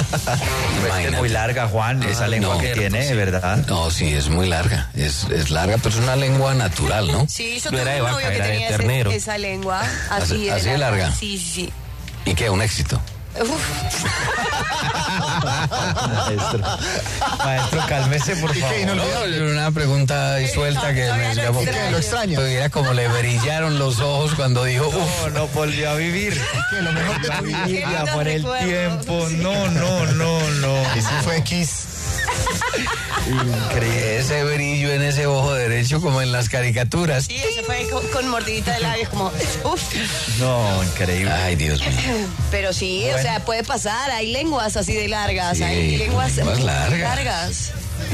es muy larga, Juan, esa
Ah,
lengua
no.
que tiene, ¿verdad?
No, sí, es muy larga, es, es larga, pero es una lengua natural, ¿no?
Sí, yo
No
tuve
era de
un
vaca,
novio que
era de
tenía ese-
ternero.
esa lengua así,
Así- así de larga.
Sí, sí, sí.
¿Y qué? Un éxito.
Uf,
Maestro, maestro, cálmese, por
¿Y qué?
favor.
Inolvidable.
No, una pregunta ahí suelta que
todavía
me
lo
escapó.
extraño.
Lo extraño.
Era como le brillaron los ojos cuando dijo, uff.
No, no volvió a vivir.
Que lo mejor de tu vida.
Qué
Ya
lindos
por el
recuerdos.
tiempo. No, no, no, no.
Ese fue Kiss.
Increíble.
Ese brillo en ese ojo derecho como en las caricaturas.
sí, ese fue con, con mordidita de labios, como, uff.
No, increíble.
Ay, Dios mío.
Pero sí, o
Bueno.
sea, puede pasar. Hay lenguas así de largas,
Sí,
hay lenguas
lenguas
muy
largas.
largas.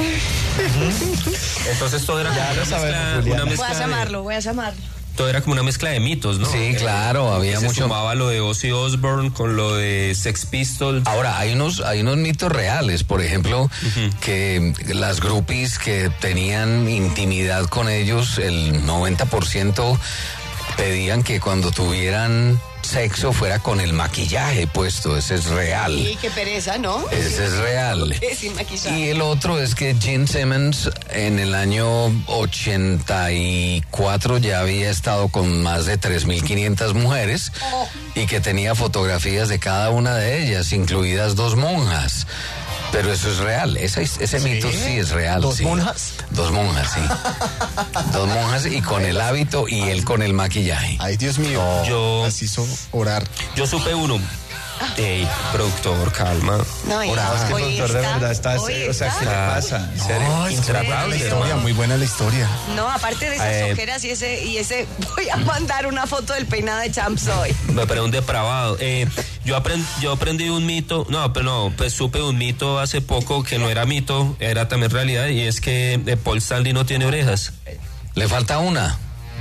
Entonces todo era
Ya
como
lo
una
sabemos,
mezcla,
Juliana.
una
Voy
mezcla
a
de-
llamarlo, voy a llamarlo.
todo era como una mezcla de mitos, ¿no?
Sí, claro, había
se
mucho.
sumaba lo de Ozzy Osbourne con lo de Sex Pistols.
Ahora, hay unos, hay unos mitos reales, por ejemplo, que las groupies que tenían intimidad con ellos, el noventa por ciento pedían que cuando tuvieran sexo fuera con el maquillaje puesto, ese es real.
Sí, qué pereza, ¿no?
Ese es real.
Eh, Sin maquillaje.
Y el otro es que Gene Simmons en el año ochenta y cuatro ya había estado con más de tres mil quinientas mujeres y que tenía fotografías de cada una de ellas, incluidas dos monjas. Pero eso es real, ese, ese mito sí es real.
¿Dos
sí.
monjas?
Dos monjas, sí. Dos monjas y con el hábito y él con el maquillaje.
Ay, Dios mío.
Yo-
Las hizo orar.
Yo supe uno. Ey, productor, calma.
No, y
Es que el
hoy
doctor de
está-
verdad está,
hoy
o sea, ¿qué le
está.
pasa? ¿En serio?
No, es que muy buena la
Intratable,
historia,
hermano.
muy buena la historia.
No, aparte de esas
Eh,
ojeras y ese, y ese, voy a mandar una foto del peinado de Champs hoy.
Me parece un depravado. Eh, yo, aprend, yo aprendí un mito, no, pero no, pues supe un mito hace poco que no era mito, era también realidad, y es que eh, Paul Stanley no tiene orejas.
Le falta una.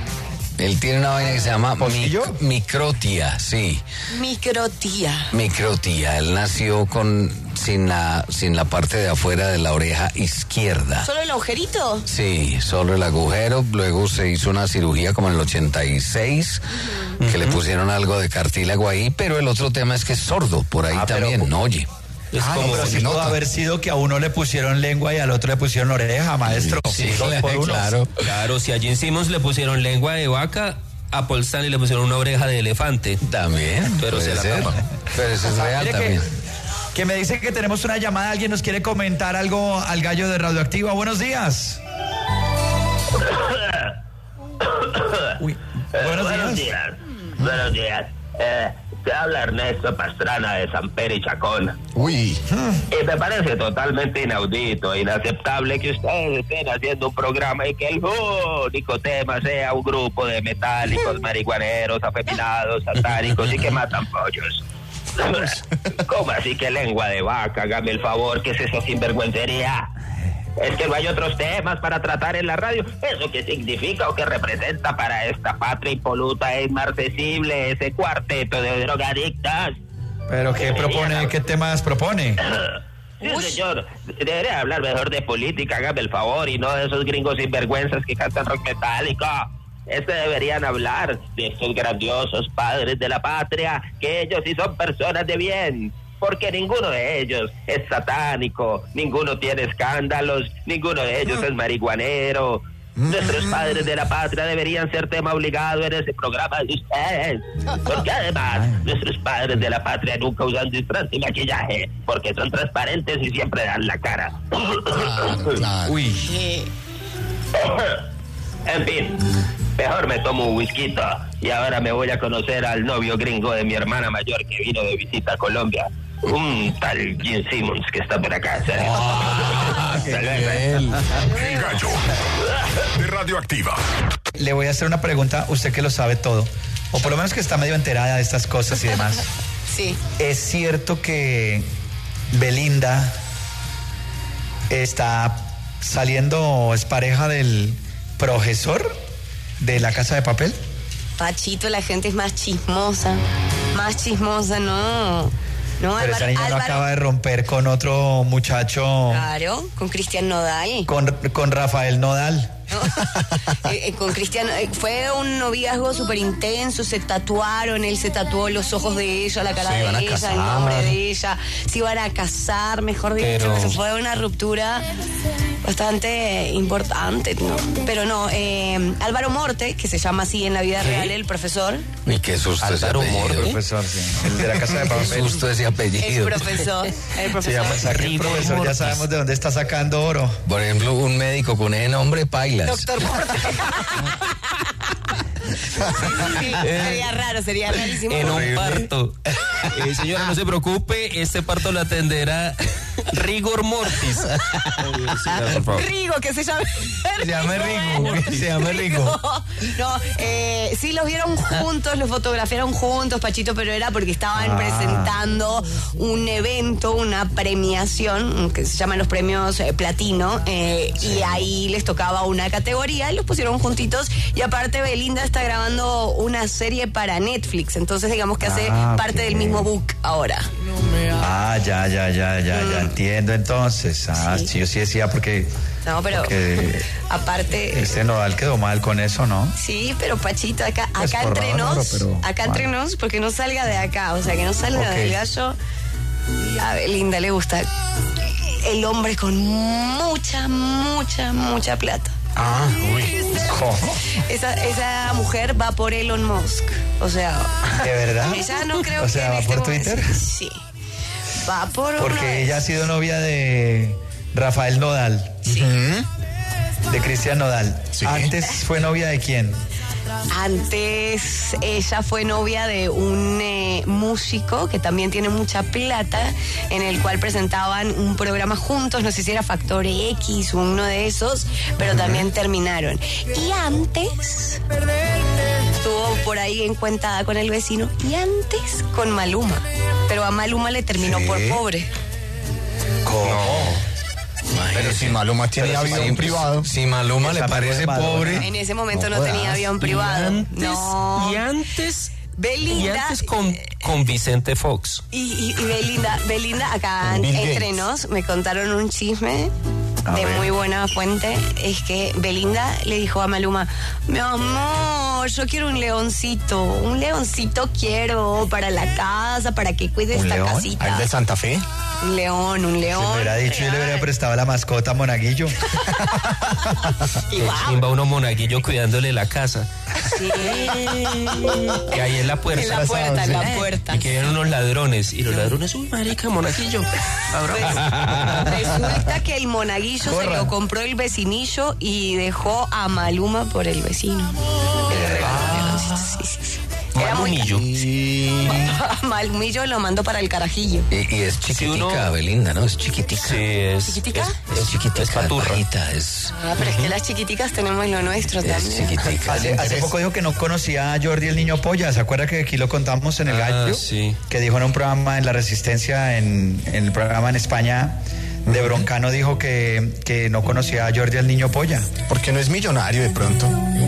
Él tiene una vaina que se llama
¿Pocillo?
mic- microtia, sí.
Microtía.
Microtia. Él nació con sin la sin la parte de afuera de la oreja izquierda.
¿Solo el agujerito?
Sí, solo el agujero. Luego se hizo una cirugía como en el ochenta y seis, que le pusieron algo de cartílago ahí, pero el otro tema es que es sordo, por ahí
Ah, pero-
también, no oye.
Es
Ah,
como
no,
Pero
se
sí pudo
nota.
haber sido que a uno le pusieron lengua y al otro le pusieron oreja, maestro.
Sí,
Dos por uno.
claro.
claro, si a Gene Simmons le pusieron lengua de vaca, a Paul Stanley le pusieron una oreja de elefante.
También,
Pero
puede
se la
ser.
tapa.
Pero eso es real
Mire que,
también.
que me dicen que tenemos una llamada, alguien nos quiere comentar algo al gallo de Radioactiva. Buenos días. Uy,
Eh,
buenos días.
días. Buenos días. Eh, Se habla Ernesto Pastrana de Samper y Chacón.
Uy.
Y me parece totalmente inaudito, inaceptable que ustedes estén haciendo un programa y que el único tema sea un grupo de metálicos, marihuaneros, afeminados, satánicos y que matan pollos. ¿Cómo así que lengua de vaca? Hágame el favor, ¿qué es eso sinvergüencería? ¿Es que no hay otros temas para tratar en la radio? ¿Eso qué significa o qué representa para esta patria impoluta e inmarcesible ese cuarteto de drogadictas?
¿Pero qué propone, qué temas propone?
Sí, señor, debería hablar mejor de política, hágame el favor, y no de esos gringos sinvergüenzas que cantan rock metálico. Es que deberían hablar de estos grandiosos padres de la patria, que ellos sí son personas de bien. Porque ninguno de ellos es satánico, ninguno tiene escándalos, ninguno de ellos es marihuanero. Nuestros padres de la patria deberían ser tema obligado en ese programa de ustedes. Porque además, nuestros padres de la patria nunca usan disfraz y maquillaje, porque son transparentes y siempre dan la cara.
Claro, claro.
Uy.
En fin, mejor me tomo un whisky y ahora me voy a conocer al novio gringo de mi hermana mayor que vino de visita a Colombia. Un tal Gene Simmons que está por acá.
Ah, El Gallo de Radioactiva.
Le voy a hacer una pregunta, usted que lo sabe todo, o por lo menos que está medio enterada de estas cosas y demás.
Sí.
¿Es cierto que Belinda está saliendo o es pareja del profesor de La Casa de Papel?
Pachito, la gente es más chismosa. Más chismosa, no. No,
Pero
Álvaro,
esa niña no
Álvaro-
acaba de romper con otro muchacho,
Claro, con Cristian Nodal.
con, con Rafael Nodal.
¿no? Eh, eh, con Cristian, eh, fue un noviazgo súper intenso, se tatuaron, él se tatuó los ojos de ella, la cara
Se
de
iban a
ella,
casar.
el nombre de ella, se iban a casar, mejor dicho,
Pero-
que se fue una ruptura bastante importante, ¿no? Pero no, eh, Álvaro Morte, que se llama así en la vida real, el profesor,
Y qué susto ese
Álvaro
apellido.
Morte.
Profesor, sí. El de La Casa de
Qué
Papel.
susto ese
el
apellido.
profesor, el
Se
profesor.
llama saque el
Rigor
profesor, ya
mortis.
sabemos de dónde está sacando oro.
Por ejemplo, un médico con ese nombre, pailas.
Doctor Morte. Sí, sería raro, sería rarísimo.
En un parto. Eh, señora, no se preocupe, este parto lo atenderá Rigor Mortis. Por favor.
Rigo, que se llame.
Se llama Rigo,
¿eh?
que se llama Rigo.
No, eh, sí los vieron juntos, los fotografiaron juntos, Pachito, pero era porque estaban
Ah.
presentando un evento, una premiación, que se llaman los premios eh, Platino, eh, y ahí les tocaba una categoría, y los pusieron juntitos, y aparte Belinda está grabando una serie para Netflix, entonces digamos que hace
Ah,
parte
ok.
del mismo book ahora.
Ah, ya, ya, ya, ya, ya entiendo entonces. Ah,
Sí.
sí, yo sí decía porque,
No, pero
porque
aparte...
este Nodal quedó mal con eso, ¿no?
Sí, pero Pachito, acá,
Pues
acá
por
entre
raro,
nos,
pero,
acá
bueno.
entre nos, porque no salga de acá, o sea, que no salga
Ok.
del gallo. A Belinda le gusta el hombre con mucha, mucha, mucha plata.
Ah, uy.
Esa, esa mujer va por Elon Musk, o sea,
¿De verdad?
ella no creo
O
que
sea,
en
¿va
este
por
momento-
Twitter?
Sí, va por uno
Porque
de
ella ha
esos.
sido novia de Rafael Nodal,
Sí.
de Cristian Nodal.
Sí.
Antes fue novia de quién?
Antes ella fue novia de un eh, músico que también tiene mucha plata, en el cual presentaban un programa juntos, no sé si era Factor X o uno de esos, pero también terminaron. Y antes estuvo por ahí encuentada con el vecino, y antes con Maluma, pero a Maluma le terminó
¿Sí?
por pobre.
¿Cómo?
Pero si Maluma tiene
Pero si-
avión privado.
Si Maluma le
Esa
parece
Maluma.
pobre.
En ese momento
No
no, tenía
jodas.
avión privado.
Y antes,
no.
y antes,
Belinda-
y antes con, con Vicente Fox.
Y, y- y Belinda, Belinda, acá
Con Bill
entre
Gates.
nos, me contaron un chisme
A
de
ver.
muy buena fuente. Es que Belinda le dijo a Maluma: mi amor, yo quiero un leoncito. Un leoncito quiero para la casa, para que cuide
¿Un
esta
león?
casita.
¿Al de Santa Fe?
Un león, un
Si
león.
me hubiera dicho, yo le hubiera prestado la mascota a Monaguillo.
Y
Que
guau,
chimba uno monaguillo cuidándole la casa.
sí.
Que ahí en la puerta.
En la puerta, en la puerta.
Y que vienen unos ladrones. Y los ladrones, uy, marica, monaguillo. Ahora.
Resulta que el monaguillo se
Corran.
lo compró el vecinillo y dejó a Maluma por el vecino. Que le regaló el leoncito, sí, sí, sí. Era muy
Malumillo.
Y...
Malmillo lo mandó para el carajillo.
Y, y es chiquitica,
Sí, uno-
Belinda, ¿no? Es chiquitica.
Sí, es.
¿Chiquitica?
Es,
Es chiquitica,
es paturra.
bajita, es,
Ah, pero es que las chiquiticas tenemos lo nuestro
es
también.
chiquitica.
Hace, hace poco dijo que no conocía a Jordi el niño polla. ¿Se acuerda que aquí lo contamos en el
Ah,
gallo?
sí.
Que dijo en un programa en La Resistencia, en, en el programa en España de Broncano, dijo que, que no conocía a Jordi el niño polla.
Porque no es millonario de pronto.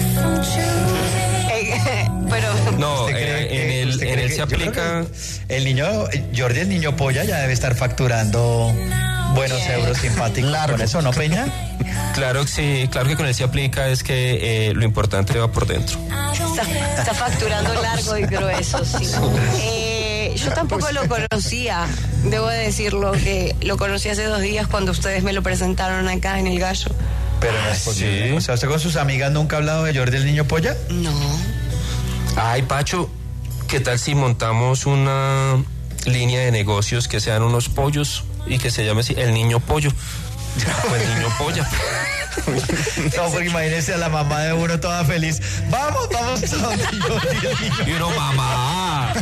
Eh, pero
No,
¿Usted cree
eh,
que-
en él,
usted
en
cree
él
que-
se
yo creo
aplica.
que El niño, Jordi el niño polla ya debe estar facturando buenos euros simpáticos
Largo.
con eso, ¿no, Peña?
Claro que sí, claro que con él se aplica es que eh, lo importante va por dentro.
está, está facturando largo y grueso, sí. Eh, yo tampoco lo conocía, debo de decirlo, que lo conocí hace dos días cuando ustedes me lo presentaron acá en el gallo.
Pero no es posible.
sí.
O sea, ¿usted con sus amigas nunca ha hablado de Jordi el niño polla?
No.
Ay, Pacho, ¿qué tal si montamos una línea de negocios que sean unos pollos y que se llame así el niño pollo? O el niño polla.
No, porque imagínese a la mamá de uno toda feliz. Vamos, vamos a donde Jordi el niño.
Y uno, mamá.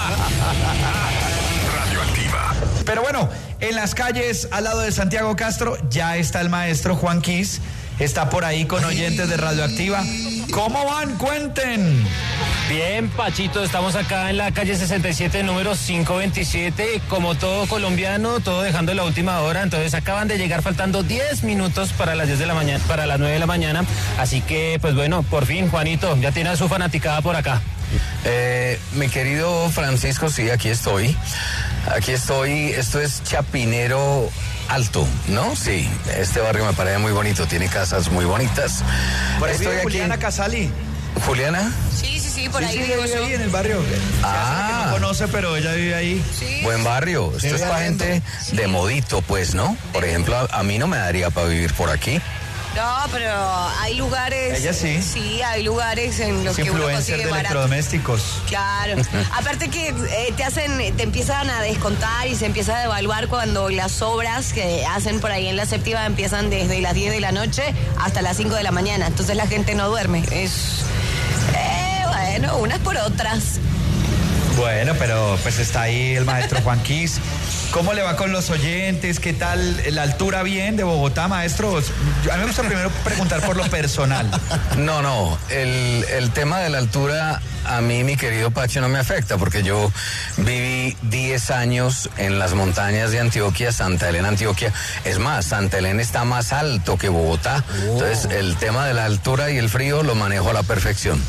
Radioactiva.
Pero bueno, en las calles al lado de Santiago Castro ya está el maestro Juan Quis. Está por ahí con oyentes de Radioactiva. ¿Cómo van? Cuenten.
Bien, Pachito, estamos acá en la calle sesenta y siete, número quinientos veintisiete, como todo colombiano, todo dejando la última hora, entonces acaban de llegar faltando diez minutos para las diez de la mañana, para las nueve de la mañana, así que, pues bueno, por fin, Juanito, ya tiene a su fanaticada por acá.
Eh, mi querido Francisco, sí, aquí estoy. Aquí estoy. Esto es Chapinero Alto, ¿no? Sí, este barrio me parece muy bonito, tiene casas muy bonitas.
Por ahí
estoy
vive
aquí.
Juliana Casali.
¿Juliana?
Sí, sí, sí, por
Sí,
ahí
sí,
vivo
vive
yo.
ahí en el barrio.
Ah.
Que no conoce, pero ella vive ahí.
Sí.
Buen barrio. Esto es para gente de modito, pues, ¿no? Por ejemplo, a, a mí no me daría para vivir por aquí.
No, pero hay lugares.
Ella sí.
Sí, hay lugares en los
Es
que uno
influencer
consigue
de
barato.
electrodomésticos.
Claro. Aparte que eh, te hacen, te empiezan a descontar y se empieza a devaluar cuando las obras que hacen por ahí en la séptima empiezan desde las diez de la noche hasta las cinco de la mañana. Entonces la gente no duerme. Es. Eh, bueno, unas por otras.
Bueno, pero pues está ahí el maestro Juan Quis. ¿Cómo le va con los oyentes? ¿Qué tal la altura bien de Bogotá, maestro? Yo- A mí me gusta primero preguntar por lo personal.
No, no, el, el tema de la altura a mí, mi querido Pacho, no me afecta porque yo viví diez años en las montañas de Antioquia, Santa Elena, Antioquia. Es más, Santa Elena está más alto que Bogotá. Entonces, el tema de la altura y el frío lo manejo a la perfección.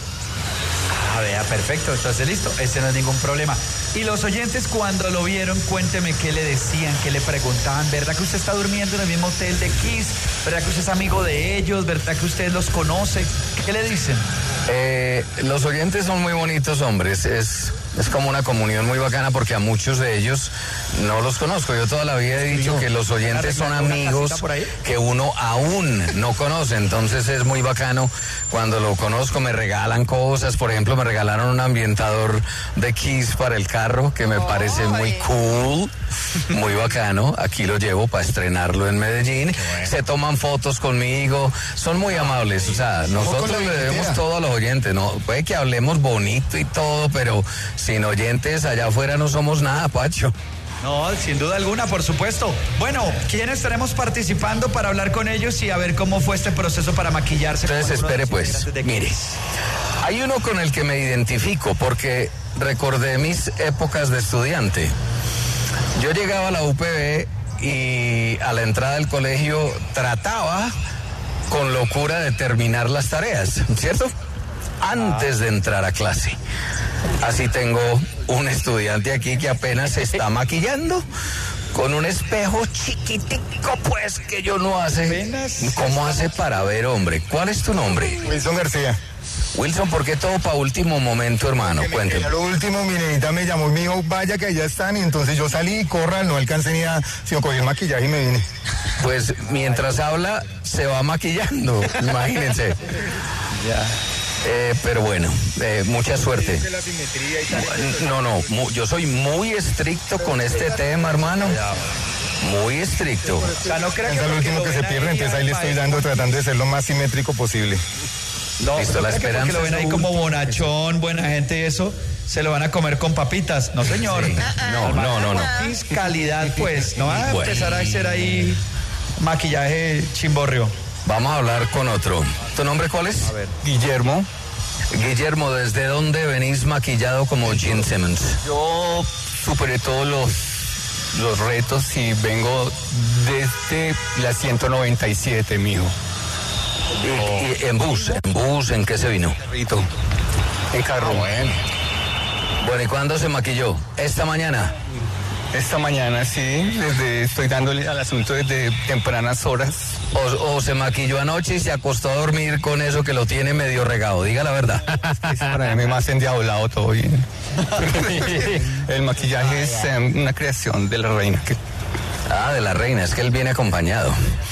Ah, vea, perfecto, entonces listo, ese no es ningún problema. Y los oyentes cuando lo vieron, cuénteme qué le decían, qué le preguntaban. ¿Verdad que usted está durmiendo en el mismo hotel de Kiss? ¿Verdad que usted es amigo de ellos? ¿Verdad que usted los conoce? ¿Qué le dicen?
Eh, los oyentes son muy bonitos, hombres. Es, es como una comunión muy bacana porque a muchos de ellos no los conozco. Yo toda la vida he dicho que los oyentes son
¿Arreglando una
amigos
casita por ahí?
que uno aún no conoce. Entonces es muy bacano cuando lo conozco. Me regalan cosas. Por ejemplo, me regalaron un ambientador de Kiss para el carro que me parece muy cool, muy bacano. Aquí lo llevo para estrenarlo en Medellín. Se toman fotos conmigo. Son muy amables. O sea, nosotros le debemos todo a los oyentes. No, puede que hablemos bonito y todo, pero sin oyentes allá afuera no somos nada, Pacho.
No, sin duda alguna, por supuesto. Bueno, ¿quiénes estaremos participando para hablar con ellos y a ver cómo fue este proceso para maquillarse?
Entonces
como uno de
espere
los
pues,
integrantes de
mire,
Kiss?
hay uno con el que me identifico porque recordé mis épocas de estudiante. Yo llegaba a la U P B y a la entrada del colegio trataba con locura de terminar las tareas, ¿cierto? Antes de entrar a clase. Así tengo un estudiante aquí que apenas se está maquillando con un espejo chiquitico, pues, que yo no hace.
Apenas
¿Cómo hace para ver, hombre? ¿Cuál es tu nombre?
Wilson García.
Wilson, ¿por qué todo para último momento, hermano? Cuénteme.
A lo último, mi nenita me llamó y me dijo, vaya que allá están, y entonces yo salí, corra, no alcancé ni a, sino cogí el maquillaje y me vine.
Pues mientras habla, se va maquillando, imagínense.
Ya.
Eh, pero bueno, eh, mucha suerte.
La simetría y tal.
No, no, mu- yo soy muy estricto con este tema, hermano. Muy estricto.
O sea, no creo
Es el último que se pierde, entonces ahí le estoy dando, tratando de ser lo más simétrico posible.
No,
Listo,
no
la
creo que
esperanza
porque lo ven
es
ahí
lo
como
último.
bonachón, buena gente y eso, se lo van a comer con papitas. No, señor.
Sí. No, no, no, no.
Kiss calidad, pues. No va a
Bueno.
empezar a hacer ahí maquillaje chimborrio.
Vamos a hablar con otro. ¿Tu nombre cuál es?
A ver.
Guillermo.
Guillermo, ¿desde dónde venís maquillado como Gene Simmons?
Yo superé todos los, los retos y vengo desde la ciento noventa y siete, mijo.
Y, y en bus, en bus, ¿en qué se vino?
Rito. En carro.
Bueno. Bueno, ¿y cuándo se maquilló? ¿Esta mañana?
Esta mañana sí, desde, estoy dándole al asunto desde tempranas horas.
O, o se maquilló anoche y se acostó a dormir con eso que lo tiene medio regado, diga la verdad.
Es para mí más endiablado todo bien. El maquillaje es eh, una creación de la reina. Que...
Ah, de la reina, es que él viene acompañado.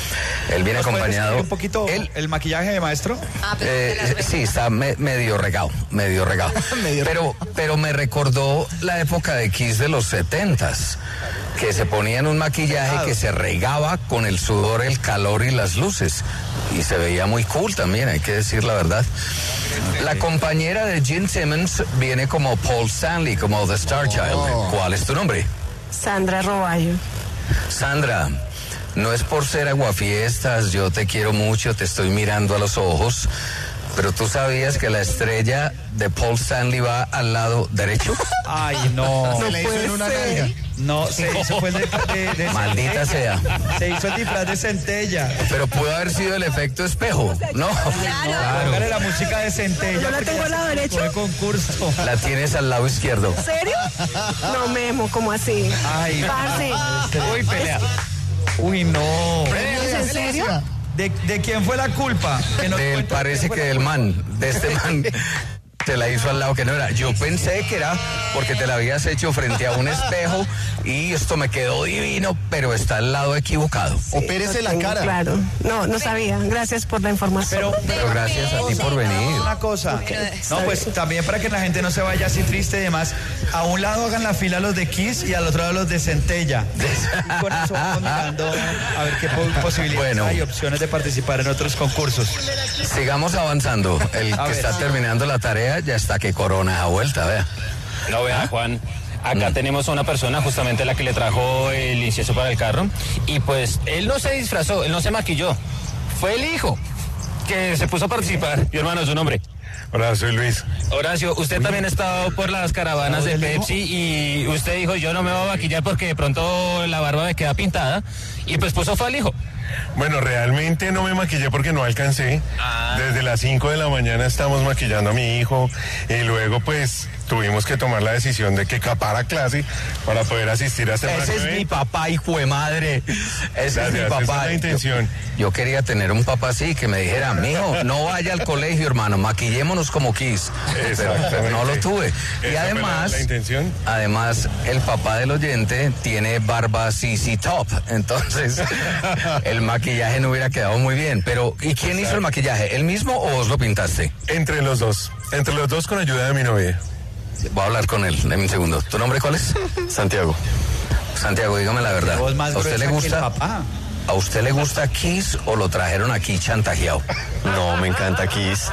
Él viene
¿Nos puede
acompañado.
describir un poquito
Él,
el maquillaje de maestro?
Ah, pero
Eh,
de la reina.
sí, está me- medio regado, medio regado.
Medio
pero, pero me recordó la época de Kiss de los setentas, que se ponían un maquillaje que se regaba con el sudor, el calor y las luces. Y se veía muy cool también, hay que decir la verdad. La compañera de Gene Simmons viene como Paul Stanley, como The Star Child. ¿Cuál es tu nombre?
Sandra Roballo.
Sandra, no es por ser aguafiestas, yo te quiero mucho, te estoy mirando a los ojos, pero ¿tú sabías que la estrella de Paul Stanley va al lado derecho?
Ay, no.
Se le hizo en una nalga.
No, se hizo fue de, de, de
Maldita sea.
Se hizo el disfraz de centella.
Pero pudo haber sido el efecto espejo, ¿no?
Claro. Póngale la música de centella.
¿Yo la
porque
tengo
ya
al lado
se
derecho?
fue el concurso.
La tienes al lado izquierdo.
¿En serio? No, Memo, ¿cómo así?
Ay,
Parce.
uy, pelea. Uy, no.
¿Es en serio?
¿De, de quién fue la culpa? Que nos
Del,
cuente
parece
quién fue
que
la
del
culpa.
man, de este man, te la hizo al lado que no era. Yo pensé que era porque te la habías hecho frente a un espejo y esto me quedó divino, pero está al lado equivocado.
Opérese la
Tengo
cara.
Claro. No, no sabía. Gracias por la información.
Pero,
Pero gracias a ti por venir.
una cosa. No, pues también para que la gente no se vaya así triste y demás. A un lado hagan la fila los de Kiss y al otro lado los de Centella. Y con eso vamos mirando a ver qué po- posibilidades
Bueno.
hay, opciones de participar en otros concursos.
Sigamos avanzando. El
A
que
ver.
está terminando la tarea ya está que corona a vuelta, vea.
No, vea, Juan. Acá
Mm.
tenemos a una persona, justamente la que le trajo el incienso para el carro. Y pues él no se disfrazó, él no se maquilló. Fue el hijo que se puso a participar. Mi hermano, su nombre.
Hola, soy Luis.
Horacio, usted también ha estado por las caravanas de Pepsi y usted dijo, yo no me voy a maquillar porque de pronto la barba me queda pintada. Y pues puso fue al hijo.
Bueno, realmente no me maquillé porque no alcancé. Desde las cinco de la mañana estamos maquillando a mi hijo y luego pues tuvimos que tomar la decisión de que capara clase para poder asistir a este
Ese
magno
es mi
evento.
papá, hijo de madre. Ese
Gracias,
es mi
esa
papá.
es la intención.
Yo, yo quería tener un papá así que me dijera, mijo, no vaya al colegio, hermano, maquillémonos como Kiss. Pero, pero no lo tuve. Y
Esa fue la-
además,
la intención.
además, el papá del oyente tiene barba C C Top. Entonces, el maquillaje no hubiera quedado muy bien. Pero, ¿y quién hizo el maquillaje? ¿Él mismo o vos lo pintaste?
Entre los dos. Entre los dos con ayuda de mi novia.
Voy a hablar con él, dame un segundo. ¿Tu nombre cuál es?
Santiago.
Santiago, dígame la verdad.
Voz más
¿A usted le
gruesa que el
gusta?
papá.
¿A usted le gusta Kiss o lo trajeron aquí chantajeado?
No, me encanta Kiss.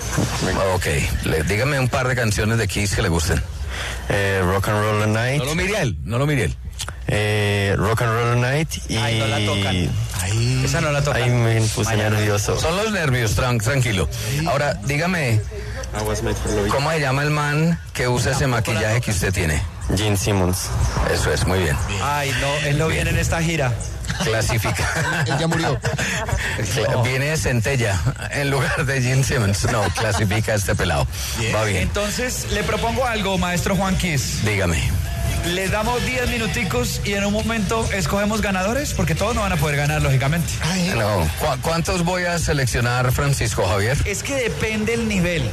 Ok, le- dígame un par de canciones de Kiss que le gusten.
Eh, rock and Roll Night.
No lo mire a él, no lo mire a él.
Eh, rock and Roll Night y...
Ay, no la tocan.
Ay,
Esa no la toca.
Ay, me puse nervioso.
Son los nervios, tran- tranquilo. Ahora, dígame, ¿cómo se llama el man que usa ese maquillaje que usted tiene?
Gene Simmons.
Eso es, muy bien.
Ay, no, él no viene en esta gira.
Clasifica.
él ya murió.
Cla- Viene de Centella en lugar de Gene Simmons. No, clasifica a este pelado. Va bien.
Entonces, le propongo algo, maestro Juan Kiss.
Dígame.
Le damos diez minuticos y en un momento escogemos ganadores, porque todos no van a poder ganar, lógicamente.
No. ¿Cu- ¿Cuántos voy a seleccionar, Francisco Javier?
Es que depende el nivel.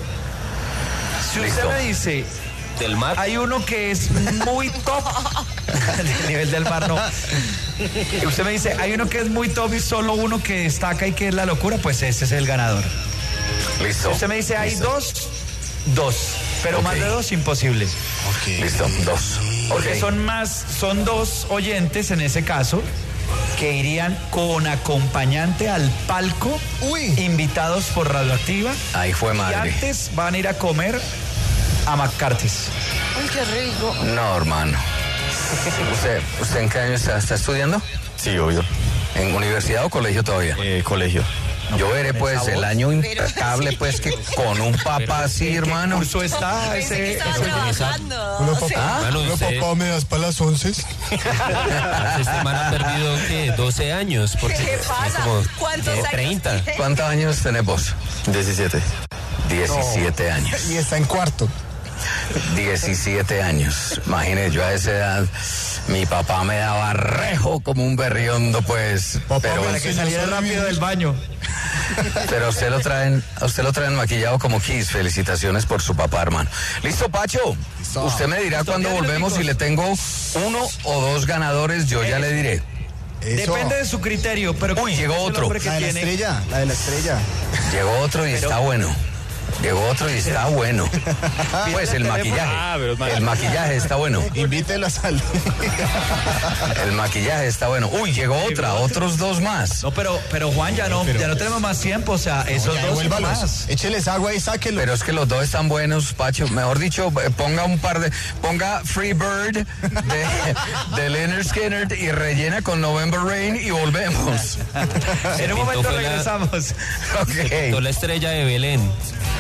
Si usted
Listo.
me dice,
Del mar.
hay uno que es muy top, el nivel del mar no. Y usted me dice, hay uno que es muy top y solo uno que destaca y que es la locura, pues ese es el ganador.
Listo.
Si usted me dice, hay
Listo.
dos, dos. Pero
Ok.
más de dos, imposible.
Listo, dos.
Porque
Ok.
son más, son dos oyentes en ese caso que irían con acompañante al palco,
Uy.
invitados por Radioactiva.
Ahí fue
Y
madre.
antes van a ir a comer a McCarthy's.
Uy, qué rico.
No, hermano. ¿Usted, ¿Usted en qué año está, está estudiando?
Sí, obvio.
¿En universidad o colegio todavía?
Eh, colegio.
Yo veré pues el año impecable pues que con un papá así, hermano.
¿Qué curso está
Pensé que
ese?
estaba
ese-
trabajando.
Uno,
o sea,
papá,
Bueno,
uno,
usted-
papá, me das para las once.
Este man ha perdido, ¿qué? doce años. Porque
¿Qué pasa?
como,
¿Cuántos
¿qué?
años
treinta.
tiene?
¿Cuántos años tenés vos?
diecisiete.
diecisiete años.
Y está en cuarto.
diecisiete años. Imagínese, yo a esa edad, mi papá me daba rejo como un berriondo, pues.
Papá,
pero,
Para que saliera rápido del baño.
pero a usted lo traen, a usted lo traen maquillado como Kiss. Felicitaciones por su papá, hermano. Listo, Pacho. Usted me dirá cuando volvemos si le tengo uno o dos ganadores, yo ya le diré.
Eso.
Depende de su criterio, pero
Uy, llegó
es el
otro.
hombre que
La de la
tiene-
estrella, la de la estrella.
Llegó otro y está bueno. Llegó otro y está bueno. Pues el maquillaje.
Ah, pero es
El maquillaje está bueno.
Invítela a salir.
El maquillaje está bueno. Uy, llegó otra, otros dos más.
No, pero, pero Juan, ya no,
Pero-
ya no tenemos más tiempo, o sea, esos
Ya,
dos y
devuélvalos.
más.
Écheles agua y sáquenlos.
Pero es que los dos están buenos, Pacho. Mejor dicho, eh, ponga un par de. Ponga Free Bird de, de Leonard Skinner y rellena con November Rain y volvemos.
En un momento
fue la-
regresamos.
Ok.
Toda la estrella de Belén.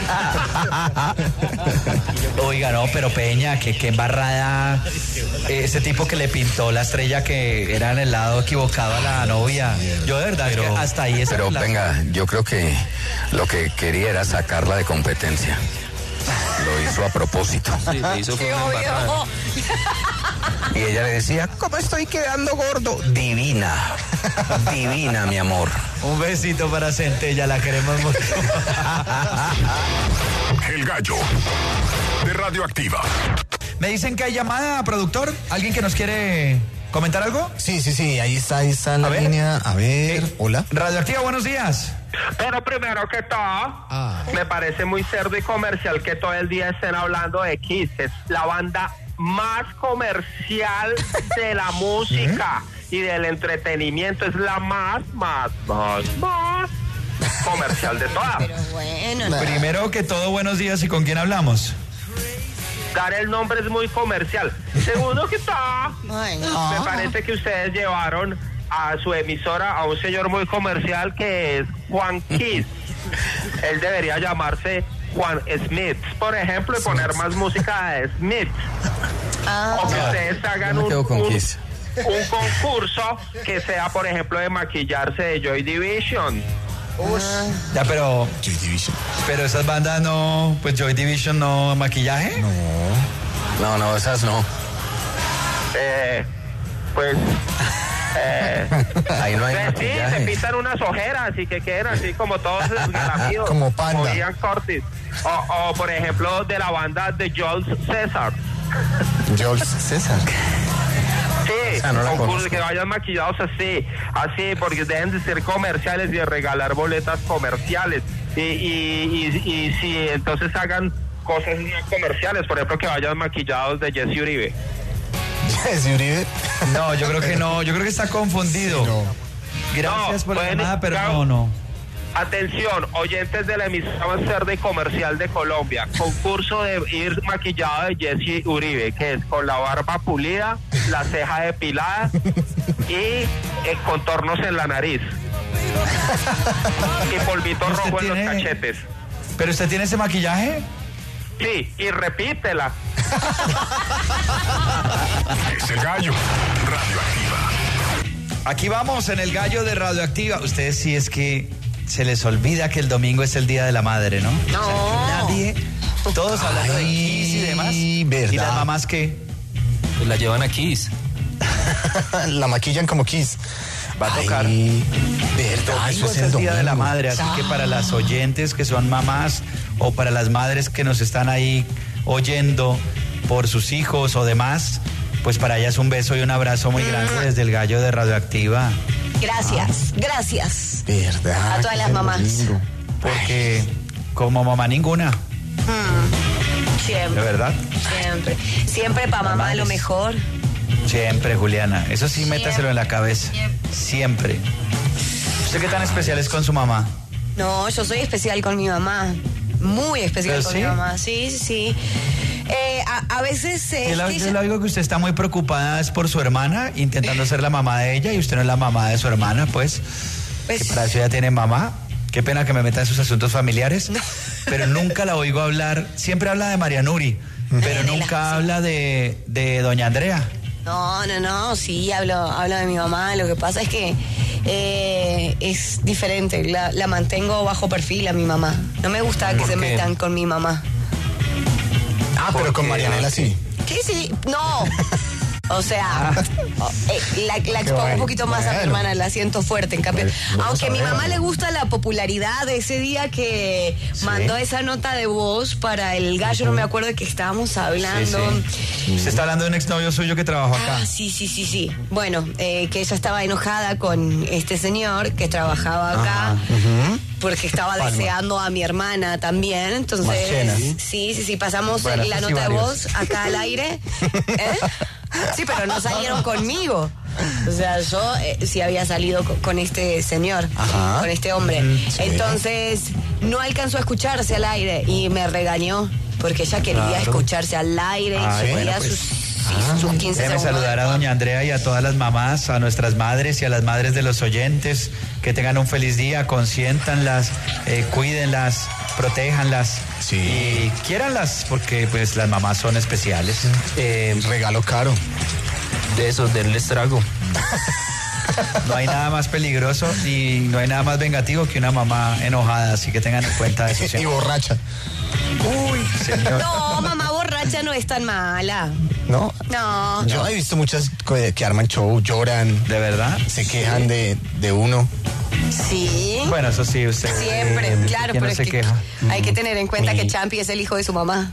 Oiga, no, pero Peña, que qué embarrada ese tipo que le pintó la estrella que era en el lado equivocado a la novia. Yo de verdad, es que hasta ahí es
Pero
la-
venga, yo creo que lo que quería era sacarla de competencia. Lo hizo a propósito.
Sí, le hizo
Qué
una embarrada.
obvio.
Y ella le decía, ¿cómo estoy quedando gordo? Divina. Divina, mi amor.
Un besito para Centella, la queremos mucho.
El gallo de Radioactiva.
Me dicen que hay llamada, productor. ¿Alguien que nos quiere comentar algo?
Sí, sí, sí, ahí está, ahí está en la
A ver.
línea. A ver,
Eh,
hola.
Radioactiva, buenos días.
Pero primero que todo,
Ah.
me parece muy cerdo y comercial que todo el día estén hablando de Kiss. Es la banda más comercial de la música y del entretenimiento. Es la más, más, más, más comercial de todas.
Pero bueno,
Primero que todo, buenos días. ¿Y con quién hablamos?
Dar el nombre es muy comercial. Segundo que todo,
ay,
me parece que ustedes llevaron a su emisora a un señor muy comercial que es Juan Kiss. Él debería llamarse Juan Smith, por ejemplo, y poner más música de Smith.
Ah.
O que ustedes hagan
Yo me
un,
quedo con
un-
Kiss.
un concurso que sea, por ejemplo, de maquillarse de Joy Division.
Ya, pero,
Joy Division.
pero esas bandas no, pues Joy Division no maquillaje.
No.
No, no, esas no.
Eh, pues... Eh,
Ahí no hay
pues sí, se
maquillaje.
pintan unas ojeras y que queden así como todos desgaramidos.
Como Panda.
Como Ian Curtis. O, o, por ejemplo, de la banda de Jules César.
George César.
Sí,
Ah, no la
concurso,
conozco.
que vayan maquillados así, así, porque dejen de ser comerciales y de regalar boletas comerciales. Y, y, y, y si entonces hagan cosas no comerciales, por ejemplo, que vayan maquillados de Jesse Uribe.
Jesse Uribe.
No, yo creo que no, yo creo que está confundido.
No.
Gracias
No,
por la
pueden-
llamada, pero
claro.
no, no.
Atención, oyentes de la emisora más cerda y comercial de Colombia. Concurso de ir maquillado de Jesse Uribe, que es con la barba pulida, la ceja depilada y eh, contornos en la nariz. Y polvito
¿Usted
rojo en los
tiene-
cachetes.
¿Pero usted tiene ese maquillaje?
Sí, y repítela.
Es el gallo. Radioactiva.
Aquí vamos en el gallo de Radioactiva. Ustedes sí es que se les olvida que el domingo es el Día de la Madre, ¿no?
No.
O sea, que nadie, todos hablando de Kiss y demás.
verdad.
¿Y las mamás qué?
Pues la llevan a Kiss.
La maquillan como Kiss.
Va a tocar.
Ay, verdad,
Domingo
eso
es el Día de la
domingo.
Madre, así que para las oyentes que son mamás o para las madres que nos están ahí oyendo por sus hijos o demás, pues para ellas un beso y un abrazo muy grande desde el gallo de Radioactiva.
Gracias, gracias.
Verdad.
A todas
que
las
es el
mamás.
domingo.
Porque como mamá ninguna, de
Siempre,
verdad.
siempre. Siempre para mamá lo
Mamás.
mejor.
Siempre, Juliana. Eso sí, métaselo en la cabeza. Siempre. ¿Usted qué tan especial es con su mamá?
No, yo soy especial con mi mamá. Muy especial
¿Pero
con
sí?
mi mamá. Sí, sí, sí. Eh, a, a veces... Eh,
Yo le-
es que
yo
ella-
le digo que usted está muy preocupada es por su hermana, intentando ser la mamá de ella, y usted no es la mamá de su hermana, pues.
Pues-
Que para eso ya tiene mamá. Qué pena que me meta en sus asuntos familiares. Pero nunca la oigo hablar. Siempre habla de María Nuri, pero
Marianela,
nunca
sí.
habla de, de doña Andrea.
No, no, no, sí, hablo, hablo de mi mamá. Lo que pasa es que eh, es diferente. La, la mantengo bajo perfil a mi mamá. No me gusta que
¿Por
se
qué?
metan con mi mamá.
Ah, pero con
Porque-
Marianela sí.
¿Qué sí? No. O sea, oh, eh, la, la expongo
bueno,
un poquito más a mi
bueno.
hermana, la siento fuerte. En cambio,
Bueno, vamos
aunque
a
a mi
ver.
mamá le gusta la popularidad de ese día que mandó esa nota de voz para el gallo, no me acuerdo de qué estábamos hablando.
Sí. Usted está hablando de un exnovio suyo que trabajó acá.
Ah, sí, sí, sí, sí. Bueno, eh, que ella estaba enojada con este señor que trabajaba acá. Porque estaba
Palma.
deseando a mi hermana también. Entonces,
Marchena.
sí, sí, sí, pasamos
Bueno,
la
eso sí,
nota de
varios.
voz acá al aire. ¿Eh? Sí, pero no salieron conmigo. O sea, yo eh, sí había salido co- con este señor,
Ajá.
con este hombre.
sí.
Entonces, no alcanzó a escucharse al aire y me regañó porque ella quería
Claro.
escucharse al aire y
Ay,
quería
bueno, pues.
sus, sí, sus quince
Déjeme
segundos.
saludar a doña Andrea y a todas las mamás, a nuestras madres y a las madres de los oyentes. Que tengan un feliz día, consiéntanlas, eh, cuídenlas, protéjanlas.
Sí.
Y quiéranlas, porque pues las mamás son especiales.
Eh,
Regalo caro.
de esos, denles trago.
No hay nada más peligroso y no hay nada más vengativo que una mamá enojada, así que tengan en cuenta eso
Y
siempre.
borracha.
Uy, señor.
No, mamá borracha no es tan mala.
¿No?
No.
Yo he visto muchas que que arman show, lloran,
¿De verdad?
se quejan de, de uno.
Sí.
Bueno, eso sí, usted.
Siempre,
eh,
claro,
¿quién
pero
no
es
se
que
queja?
hay que tener en cuenta
Mi-
que Champi es el hijo de su mamá.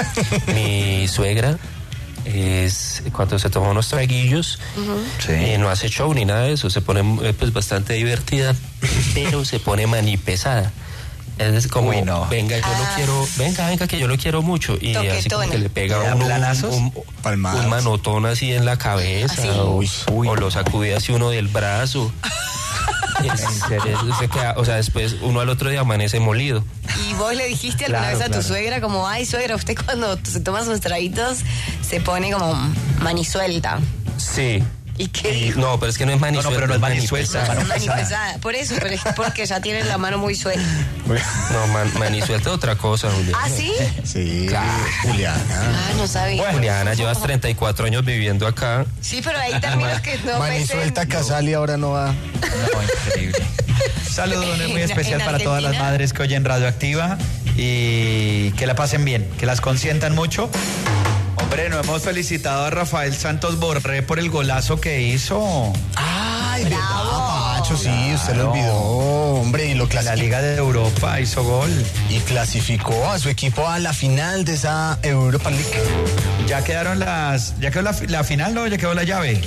Mi suegra es cuando se toma unos traguillos,
Sí.
eh, no hace show ni nada de eso, se pone eh, pues bastante divertida, pero se pone manipesada. Es como,
Uy, no.
venga, yo
Ah.
lo quiero, venga, venga, que yo lo quiero mucho. Y así
Toquetona.
como que le pega
¿Le
a
da
uno un,
planazos?
un,
Palmadas.
un manotón así en la cabeza,
Así.
o,
Uy, uy.
o lo sacude así uno del brazo. Es- es- se queda- o sea, después uno al otro día amanece molido.
Y vos le dijiste alguna
Claro,
vez a tu
claro.
suegra como, ay suegra, usted cuando se toma sus traguitos se pone como manisuelta.
Sí.
¿Y qué
Y-
dijo?
no, pero es que no es
No,
manisuelta.
no, pero no es manisuelta,
manipesada.
mano pesada.
Manipesada. Por eso, pero es porque ya tiene la mano muy suelta.
No, man, manisuelta es otra cosa, Julián.
¿Ah, sí?
Sí,
Claro.
Juliana.
Ah, no sabía.
Juliana, llevas treinta y cuatro años viviendo acá.
Sí, pero hay términos que no
Mani
me
suelta Casal y ahora no va.
No, increíble. Saludos muy
En-
especial
en
para todas las
Argentina.
madres que oyen Radioactiva y que la pasen bien, que las consientan mucho. Hombre, no hemos felicitado a Rafael Santos Borré por el golazo que hizo
Ay, verdad, Pacho, sí, usted
Claro.
lo olvidó, hombre, y lo
en la
clasificó.
Liga de Europa, hizo gol.
Y clasificó a su equipo a la final de esa Europa League.
Ya quedaron las, ya quedó la, fi- la final, ¿no? Ya quedó la llave.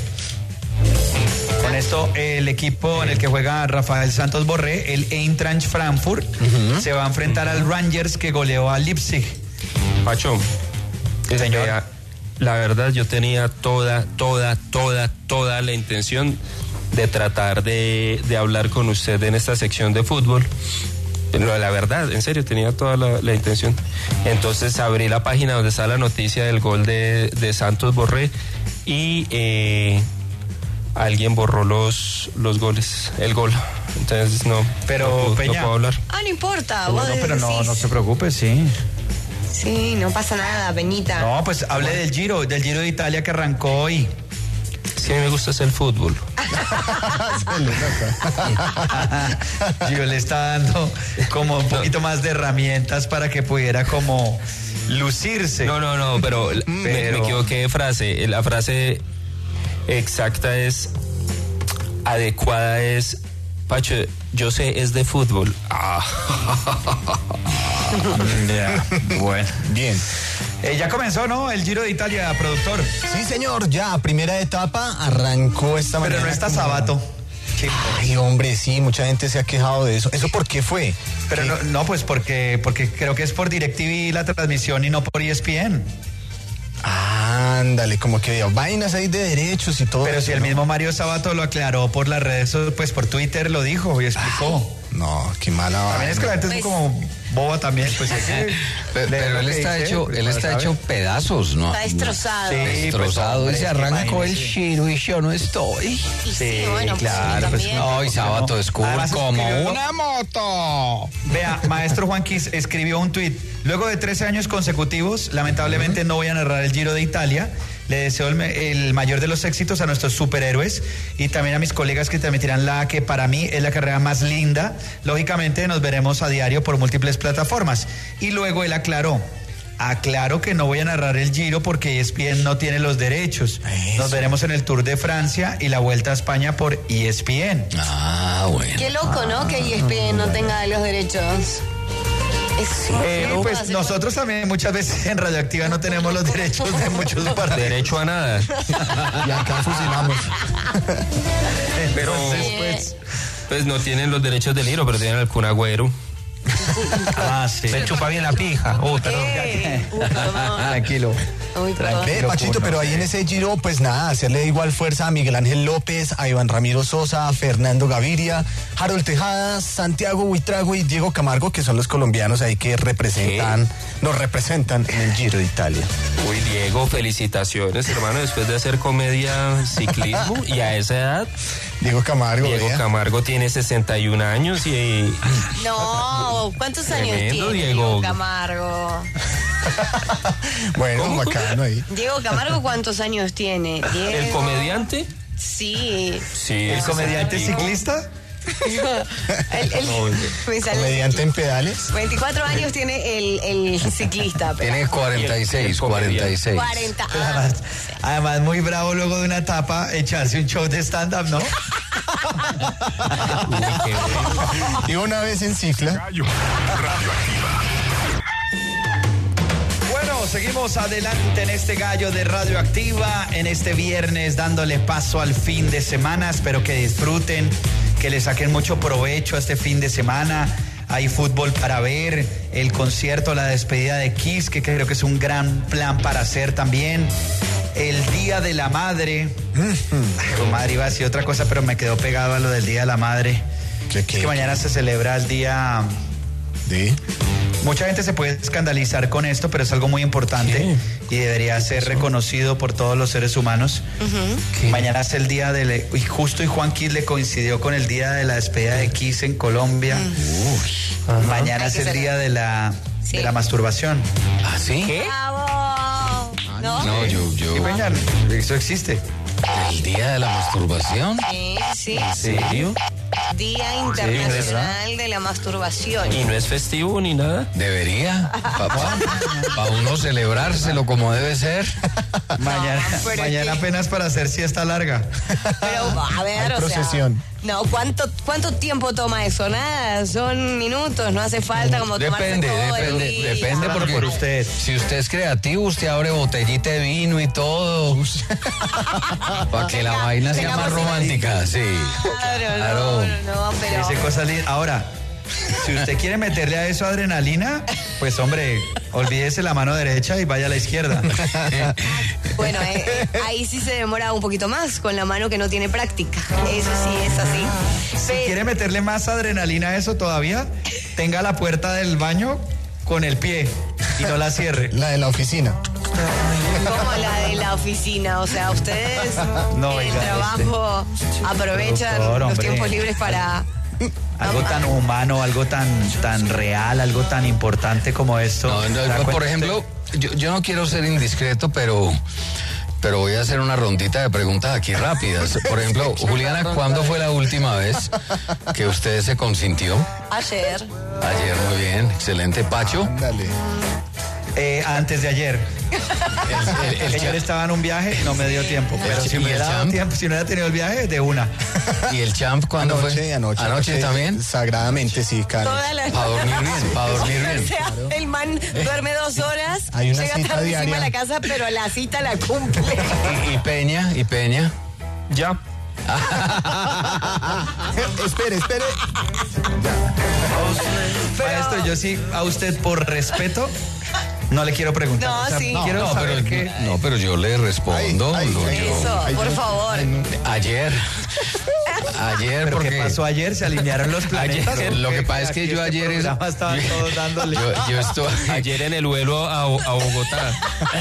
Con esto, el equipo en el que juega Rafael Santos Borré, el Eintracht Frankfurt, se va a enfrentar al Rangers que goleó a Leipzig.
Pacho,
Sí, señor.
vea, la verdad yo tenía toda, toda, toda, toda la intención de tratar de, de hablar con usted en esta sección de fútbol. Pero la verdad, en serio, tenía toda la, la intención. Entonces abrí la página donde está la noticia del gol de, de Santos Borré y eh, alguien borró los, los goles, el gol. Entonces no,
Pero,
no, puedo- no
Peña.
puedo hablar.
Ah, no importa.
Bueno,
vos
pero no,
decís.
no se preocupe, sí.
Sí, no pasa nada, Peñita.
No, pues hable del Giro, del Giro de Italia que arrancó hoy.
Sí, a mí me gusta hacer el fútbol.
Giro le está dando como un poquito más de herramientas para que pudiera como lucirse.
No, no, no, pero, me,
Pero-
me equivoqué de frase. La frase exacta es, adecuada es, Pacho, yo sé, es de fútbol. Ah.
Ya, bueno.
Bien.
Eh, ya comenzó, ¿no? El Giro de Italia, productor.
Sí, señor, ya, primera etapa arrancó esta
Pero
mañana.
no está
como-
Sabato. Qué-
Ay, hombre, sí, mucha gente se ha quejado de eso. ¿Eso por qué fue?
Pero
¿Qué?
no, no, pues porque, porque creo que es por DirecTV la transmisión y no por E S P N.
Ándale, como que vainas ahí de derechos y todo.
Pero
eso,
si el
¿no?
mismo Mario Sabato lo aclaró por las redes, pues por Twitter lo dijo y explicó.
No, qué mala vaina.
También es que la gente es
Pues-
como boba también, pues es que
Pero,
lee
pero
lo
él
que
está
dice,
hecho,
pues,
él
para
está
saber.
hecho pedazos, ¿no?
Está destrozado.
Sí,
Destrozado
pues,
y se
hombre,
arrancó el
imagínese.
chino y yo no estoy.
Y sí,
Sí,
bueno, pues,
claro, pues,
también.
No, y Sabato es cool
Además,
como
escribió-
una moto.
Vea, maestro Juanquis escribió un tuit. Luego de trece años consecutivos, lamentablemente no voy a narrar el Giro de Italia. Le deseo el, me- el mayor de los éxitos a nuestros superhéroes y también a mis colegas que transmitirán la que para mí es la carrera más linda. Lógicamente nos veremos a diario por múltiples plataformas. Y luego él aclaró. Aclaro que no voy a narrar el Giro porque E S P N no tiene los derechos. Nos veremos en el Tour de Francia y la Vuelta a España por E S P N.
Ah, bueno.
Qué loco, ¿no? Que E S P N no tenga los derechos. Es,
Eh,
¿no?
pues
Hace-
nosotros también muchas veces en Radioactiva no tenemos los derechos de muchos partidos.
Derecho a nada.
Y acá fusilamos.
Pero
Entonces, pues,
pues no tienen los derechos del Giro, pero tienen al Kun Agüero.
ah, sí.
Se chupa bien la pija. Oh, perdón.
¿Qué? Uy, perdón.
Tranquilo.
Uy, perdón.
Ve, Pachito, pero ahí en ese Giro, pues nada, hacerle igual fuerza a Miguel Ángel López, a Iván Ramiro Sosa, a Fernando Gaviria, Harold Tejada, Santiago Buitrago y Diego Camargo, que son los colombianos ahí que representan, nos representan en el Giro de Italia.
Uy, Diego, felicitaciones, hermano, después de hacer comedia ciclismo y a esa edad,
Diego Camargo,
Diego
vea.
Camargo tiene sesenta y un años y
No, ¿cuántos años
Tremendo,
tiene
Diego.
Diego Camargo?
Bueno,
¿Cómo?
bacano ahí.
Diego Camargo, ¿cuántos años tiene? Diego.
el comediante,
Sí.
sí,
¿El comediante
sesenta y pico.
ciclista?
El- el-
No,
me sale-
Comediante en pedales.
veinticuatro años tiene el, el ciclista. Pero
Tiene cuarenta y seis,
Y el
cuarenta y seis.
cuarenta.
Pues
Ah,
además, además, muy bravo luego de una etapa echarse un show de stand-up, ¿no?
Y una vez en cicla.
Gallo. Radioactiva.
Bueno, seguimos adelante en este gallo de Radioactiva, en este viernes dándole paso al fin de semana. Espero que disfruten, que le saquen mucho provecho a este fin de semana. Hay fútbol para ver, el concierto, la despedida de Kiss, que creo que es un gran plan para hacer también. El Día de la Madre. Ay, madre, iba a decir otra cosa, pero me quedó pegado a lo del Día de la Madre.
¿Qué, qué?
Es que mañana se celebra el día...
¿Sí?
Mucha gente se puede escandalizar con esto, pero es algo muy importante y debería ser reconocido por todos los seres humanos. Mañana es el día de... Y justo y Juan Kiss le coincidió con el día de la despedida de Kiss en Colombia. Uy. Mañana
Hay
es
que
el
ser-
día de la,
Sí.
de la masturbación.
¿Ah, sí?
¡Bravo! ¿No?
No, yo, yo.
Sí, Peña, eso existe.
El día de la masturbación.
Sí, sí.
¿En serio?
Día Internacional de la Masturbación.
¿Y no es festivo ni nada?
Debería, papá. Para uno celebrárselo como debe ser.
Mañana,
pero
mañana
es que-
apenas para hacer siesta larga.
Pero, a ver,
Hay
o
procesión.
sea... No, ¿cuánto, ¿cuánto tiempo toma eso? Nada, son minutos, no hace falta como tomarse
Depende,
todo el
depende,
día.
depende
Hablando
porque
por usted.
si usted es creativo, usted abre botellita de vino y todo. Para que la
Tenga-
vaina sea
tengamos
más romántica, sí.
Claro,
Claro.
no, no, no, pero...
Dice cosas lindas. Ahora, si usted quiere meterle a eso adrenalina, pues hombre, olvídese la mano derecha y vaya a la izquierda.
Bueno, eh, eh, ahí sí se demora un poquito más con la mano que no tiene práctica. Eso sí es así.
Si
Pe-
quiere meterle más adrenalina a eso todavía, tenga la puerta del baño con el pie y no la cierre.
La de la oficina.
Como la de la oficina, o sea, ustedes
No,
en el
oiga,
trabajo aprovechan
Productor,
los
hombre.
tiempos libres para...
Algo tan humano, algo tan, tan real, algo tan importante como esto.
No, no,
¿Se da
por
cuenta
ejemplo, yo, yo no quiero ser indiscreto, pero, pero voy a hacer una rondita de preguntas aquí rápidas. Por ejemplo, Juliana, ¿cuándo fue la última vez que usted se consintió?
Ayer.
Ayer, muy bien, excelente. Pacho.
Ándale.
Eh, antes de ayer.
El, el- el
Ayer
cha-
estaba en un viaje, no me dio tiempo. Pero
El-
si
y
me
el
hubiera dado
champ.
tiempo, si no hubiera tenido el viaje, de una.
¿Y el champ cuándo
Anoche,
fue?
anoche.
¿Anoche también?
Sagradamente, sí, Karen.
Toda la
Para dormir bien, para dormir
O
bien.
sea, el man duerme dos horas,
Hay una
llega
cita
tarde encima
diaria.
de la casa, pero la cita la cumple.
¿Y, y Peña? ¿Y Peña?
Ya.
espere, espere.
Maestro, yo sí, a usted por respeto, No le quiero preguntar.
No,
o sea,
sí.
Quiero
No,
saber
pero,
que...
no, pero yo le respondo.
Ay, ay,
no,
ay,
yo-
Eso,
Ay,
por
no.
favor.
Ayer. Ayer,
¿Pero
porque
qué pasó ayer? ¿Se alinearon los planetas?
Ayer,
¿O
lo
qué?
que pasa es que
Aquí
yo
este
ayer es-
programa estaban todos dándole.
yo, yo estoy.
Ayer en el vuelo a, a Bogotá,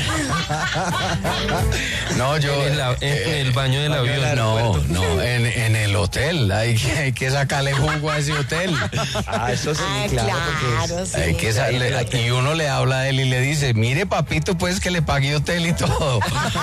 No, yo.
en, el, av- en el baño del
baño del
avión.
No, no, en, en el hotel. Hay que, hay que sacarle jugo a ese hotel.
Ah, eso sí,
Ah,
claro.
claro,
porque es-
sí.
Hay que sa- le- y uno le habla a él y le dice, mire papito, pues que le pague hotel y todo.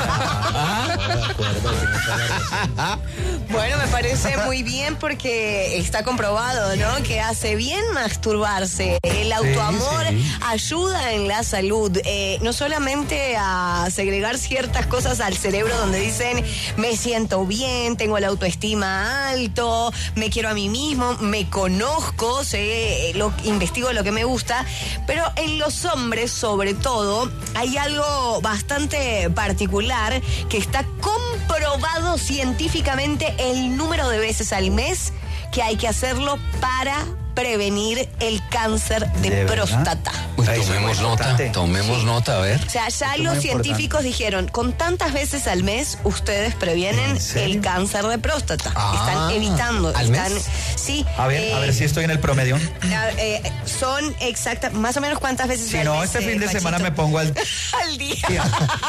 Bueno, me parece muy bien porque está comprobado, ¿no? Que hace bien masturbarse. El autoamor
sí.
ayuda en la salud, eh, no solamente a segregar ciertas cosas al cerebro donde dicen me siento bien, tengo la autoestima alto, me quiero a mí mismo, me conozco, sé, lo, investigo lo que me gusta, pero en los hombres sobre todo hay algo bastante particular que está comprobado científicamente el número de veces al mes que hay que hacerlo para prevenir el cáncer de,
¿De verdad?
próstata.
Uy,
Eso es
tomemos
muy
nota,
importante.
tomemos
Sí.
nota, a ver.
O sea, ya
Esto es
los
muy
científicos dijeron, con tantas veces al mes ustedes previenen
¿En serio?
el cáncer de próstata.
Ah,
están evitando.
¿al
están,
mes?
Sí.
A ver,
eh,
a ver si estoy en el promedio.
a- eh, son exactas, más o menos cuántas veces
Si
al
no,
mes,
este
eh,
fin de
Pachito?
semana me pongo al...
Al día.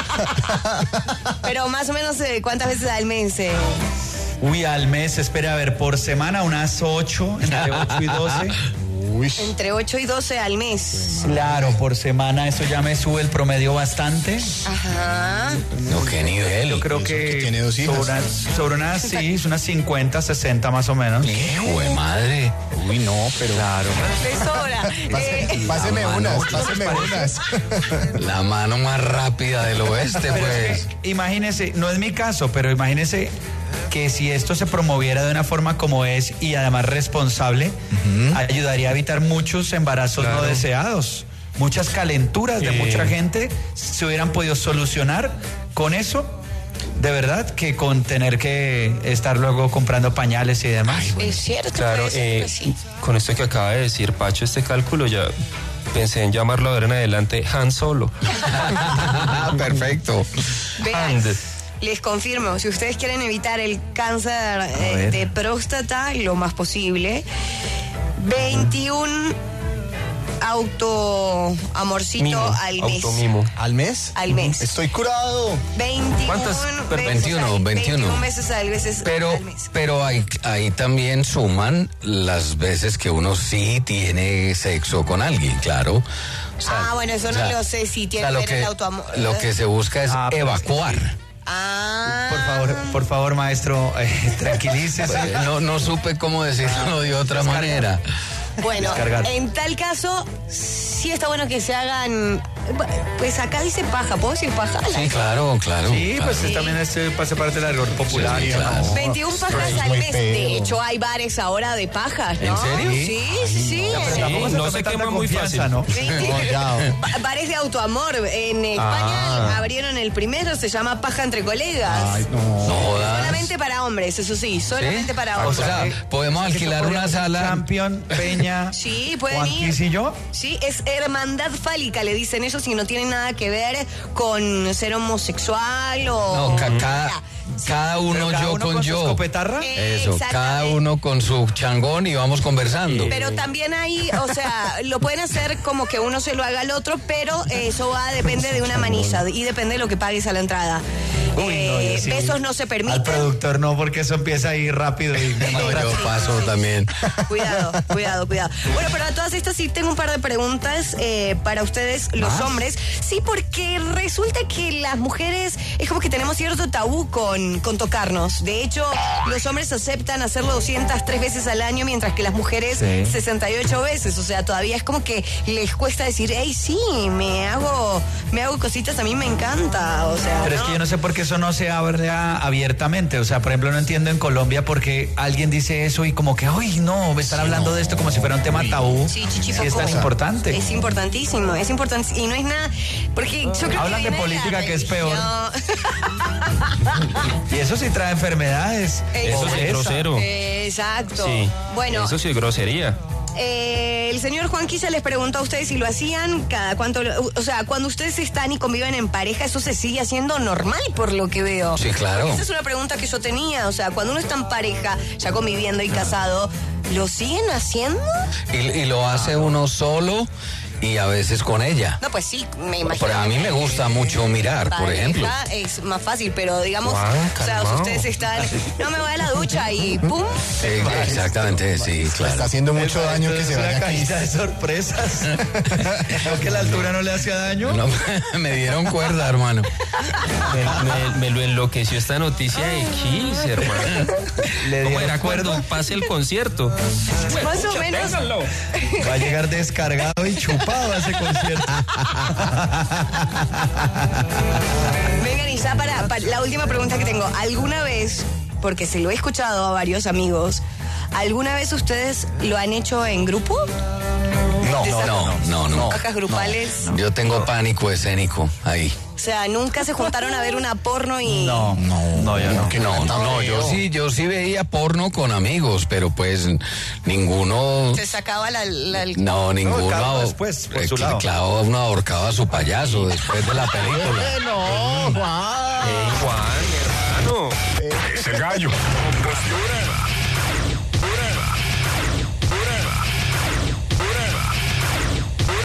Pero más o menos eh, cuántas veces al mes. eh?
Uy, al mes, espera, a ver, por semana unas ocho, entre ocho y doce.
Uy.
Entre ocho y doce al mes.
Claro, por semana eso ya me sube el promedio bastante.
Ajá.
No, qué nivel.
Yo creo
eso
que,
que tiene dos hijas.
sobre unas, sobre unas, sí, unas cincuenta, sesenta más o menos.
Hijo de madre.
Uy, no, pero.
Claro.
Profesora. eh,
Páseme
La
unas,
mano.
páseme unas.
La mano más rápida del oeste,
Pero es
pues.
que, imagínese, no es mi caso, pero imagínese que si esto se promoviera de una forma como es y además responsable, ayudaría a evitar muchos embarazos no deseados. Muchas calenturas de
Eh.
mucha gente se hubieran podido solucionar con eso, de verdad, que con tener que estar luego comprando pañales y demás.
Es cierto.
Claro,
puede ser
eh,
que sí.
con esto que acaba de decir Pacho, este cálculo ya pensé en llamarlo ahora en adelante Han Solo.
Perfecto.
Vean,
Hand.
les confirmo, si ustedes quieren evitar el cáncer eh,
ver.
de próstata lo más posible, veintiún auto amorcito
Mimo,
al mes.
automimo.
¿Al mes?
Al mes.
Estoy curado.
veintiún
¿Cuántas?
veces
veintiuno,
al-
veintiuno.
veces al, veces
Pero,
al mes.
pero ahí, ahí también suman las veces que uno sí tiene sexo con alguien, claro. O sea,
Ah, bueno, eso no
o sea,
lo sé si
o
tiene
sea,
que
lo
ver el
que-
autoamor.
Lo que se busca es
Ah, pero es que
evacuar.
Ah.
Por favor, por favor, maestro, eh, tranquilícese.
No, no supe cómo decirlo de otra manera.
Bueno,
Descargar.
en tal caso, sí está bueno que se hagan. Pues acá dice paja, ¿puedo decir paja?
Sí, claro, claro.
Sí,
claro.
pues también este pase parte del argot popular.
Sí,
y
claro.
demás.
veintiún pajas
es
al
muy
mes.
feo.
De hecho, hay bares ahora de pajas, ¿no?
¿En serio?
Sí, sí, sí.
Pero tampoco se
no
tome
se
tanta
quema muy
confianza,
fácil.
¿no?
Sí.
No, ya.
Ba- Bares de autoamor. En España
Ah.
abrieron el primero, se llama Paja entre colegas.
Ay, no.
No jodas.
Solamente para hombres, eso sí, solamente
¿Sí?
para
O
hombres.
sea, podemos
¿Eso
alquilar
podría
una
ser
sala.
Champion, Peña,
Sí, pueden
Juan
ir.
Quis y yo.
Sí, es hermandad fálica, le dicen ellos, y no tiene nada que ver con ser homosexual o...
No, ca- cada, cada uno
Pero cada
yo
uno
con,
con su
yo.
escopetarra.
Eso, cada
Exactamente.
uno con su changón y vamos conversando.
Pero también hay, o sea, lo pueden hacer como que uno se lo haga al otro, pero eso va, depende de una manilla y depende de lo que pagues a la entrada.
Uy, no,
Eh,
yo sí.
besos no se
Al
permiten.
productor no, porque eso empieza a ir rápido y me
No,
mata.
yo paso también.
Cuidado, cuidado, cuidado. Bueno, pero a todas estas sí tengo un par de preguntas eh, para ustedes, los hombres. Sí, porque resulta que las mujeres es como que tenemos cierto tabú con, con tocarnos. De hecho, los hombres aceptan hacerlo doscientas tres veces al año, mientras que las mujeres
Sí.
sesenta y ocho veces. O sea, todavía es como que les cuesta decir, hey, sí, me hago, me hago cositas, a mí me encanta. O sea,
Pero es que yo no sé por qué eso no se habla abiertamente. O sea, por ejemplo, no entiendo en Colombia por qué alguien dice eso y como que, ay, no, me están hablando de esto como si fuera un tema tabú.
Sí, chichi,
Sí, es
poco.
tan importante.
Es importantísimo, es importante. Y no es nada. Porque yo creo que.
Hablan de
viene la
política, que es peor.
religión.
Y eso sí trae enfermedades.
Eso
Eso sí es
pobreza.
grosero.
Exacto.
Sí.
Bueno,
Eso sí es grosería.
eh, el señor Juan Quisa les preguntó a ustedes si lo hacían cada cuánto, lo- o sea, cuando ustedes están y conviven en pareja, eso se sigue haciendo normal por lo que veo.
Sí, claro.
Porque esa es una pregunta que yo tenía, o sea, cuando uno está en pareja, ya conviviendo y casado, ¿lo siguen haciendo?
Y, y lo hace uno solo y a veces con ella.
No, pues sí, me imagino.
Pero a mí me gusta mucho mirar, por
Pareja
ejemplo.
Es más fácil, pero digamos,
Juan,
o sea,
calmao.
ustedes están, no me voy a la ducha y ¡pum!
Sí, exactamente, sí,
Está
claro.
haciendo mucho daño que se
Es una
vaya aquí.
cajita de sorpresas. ¿No que la altura no le hacía daño?
No, me dieron cuerda, hermano.
Me, me- me lo enloqueció esta noticia de Kiss, hermano.
Le
¿Cómo
dieron
era
cuerda.
cuando pase el concierto?
Más o menos.
Va a llegar descargado y chupado a ese concierto.
Vengan, y ya para, para la última pregunta que tengo. ¿Alguna vez, porque se lo he escuchado a varios amigos, ¿alguna vez ustedes lo han hecho en grupo?
No,
De
no,
esas
no, no, no.
Bajas grupales.
Yo tengo pánico escénico ahí.
O sea, nunca se juntaron a ver una porno y...
No, no, no, yo no.
Que no, no, no, yo sí, yo sí veía porno con amigos, pero pues ninguno,
Se sacaba la... la-
no, ninguno,
cada uno
ahor-
después, por
eh,
su lado.
claro, uno ahorcaba a su payaso después de la película.
No, Juan.
Ey, Juan, hermano.
Es el gallo. Con Postura.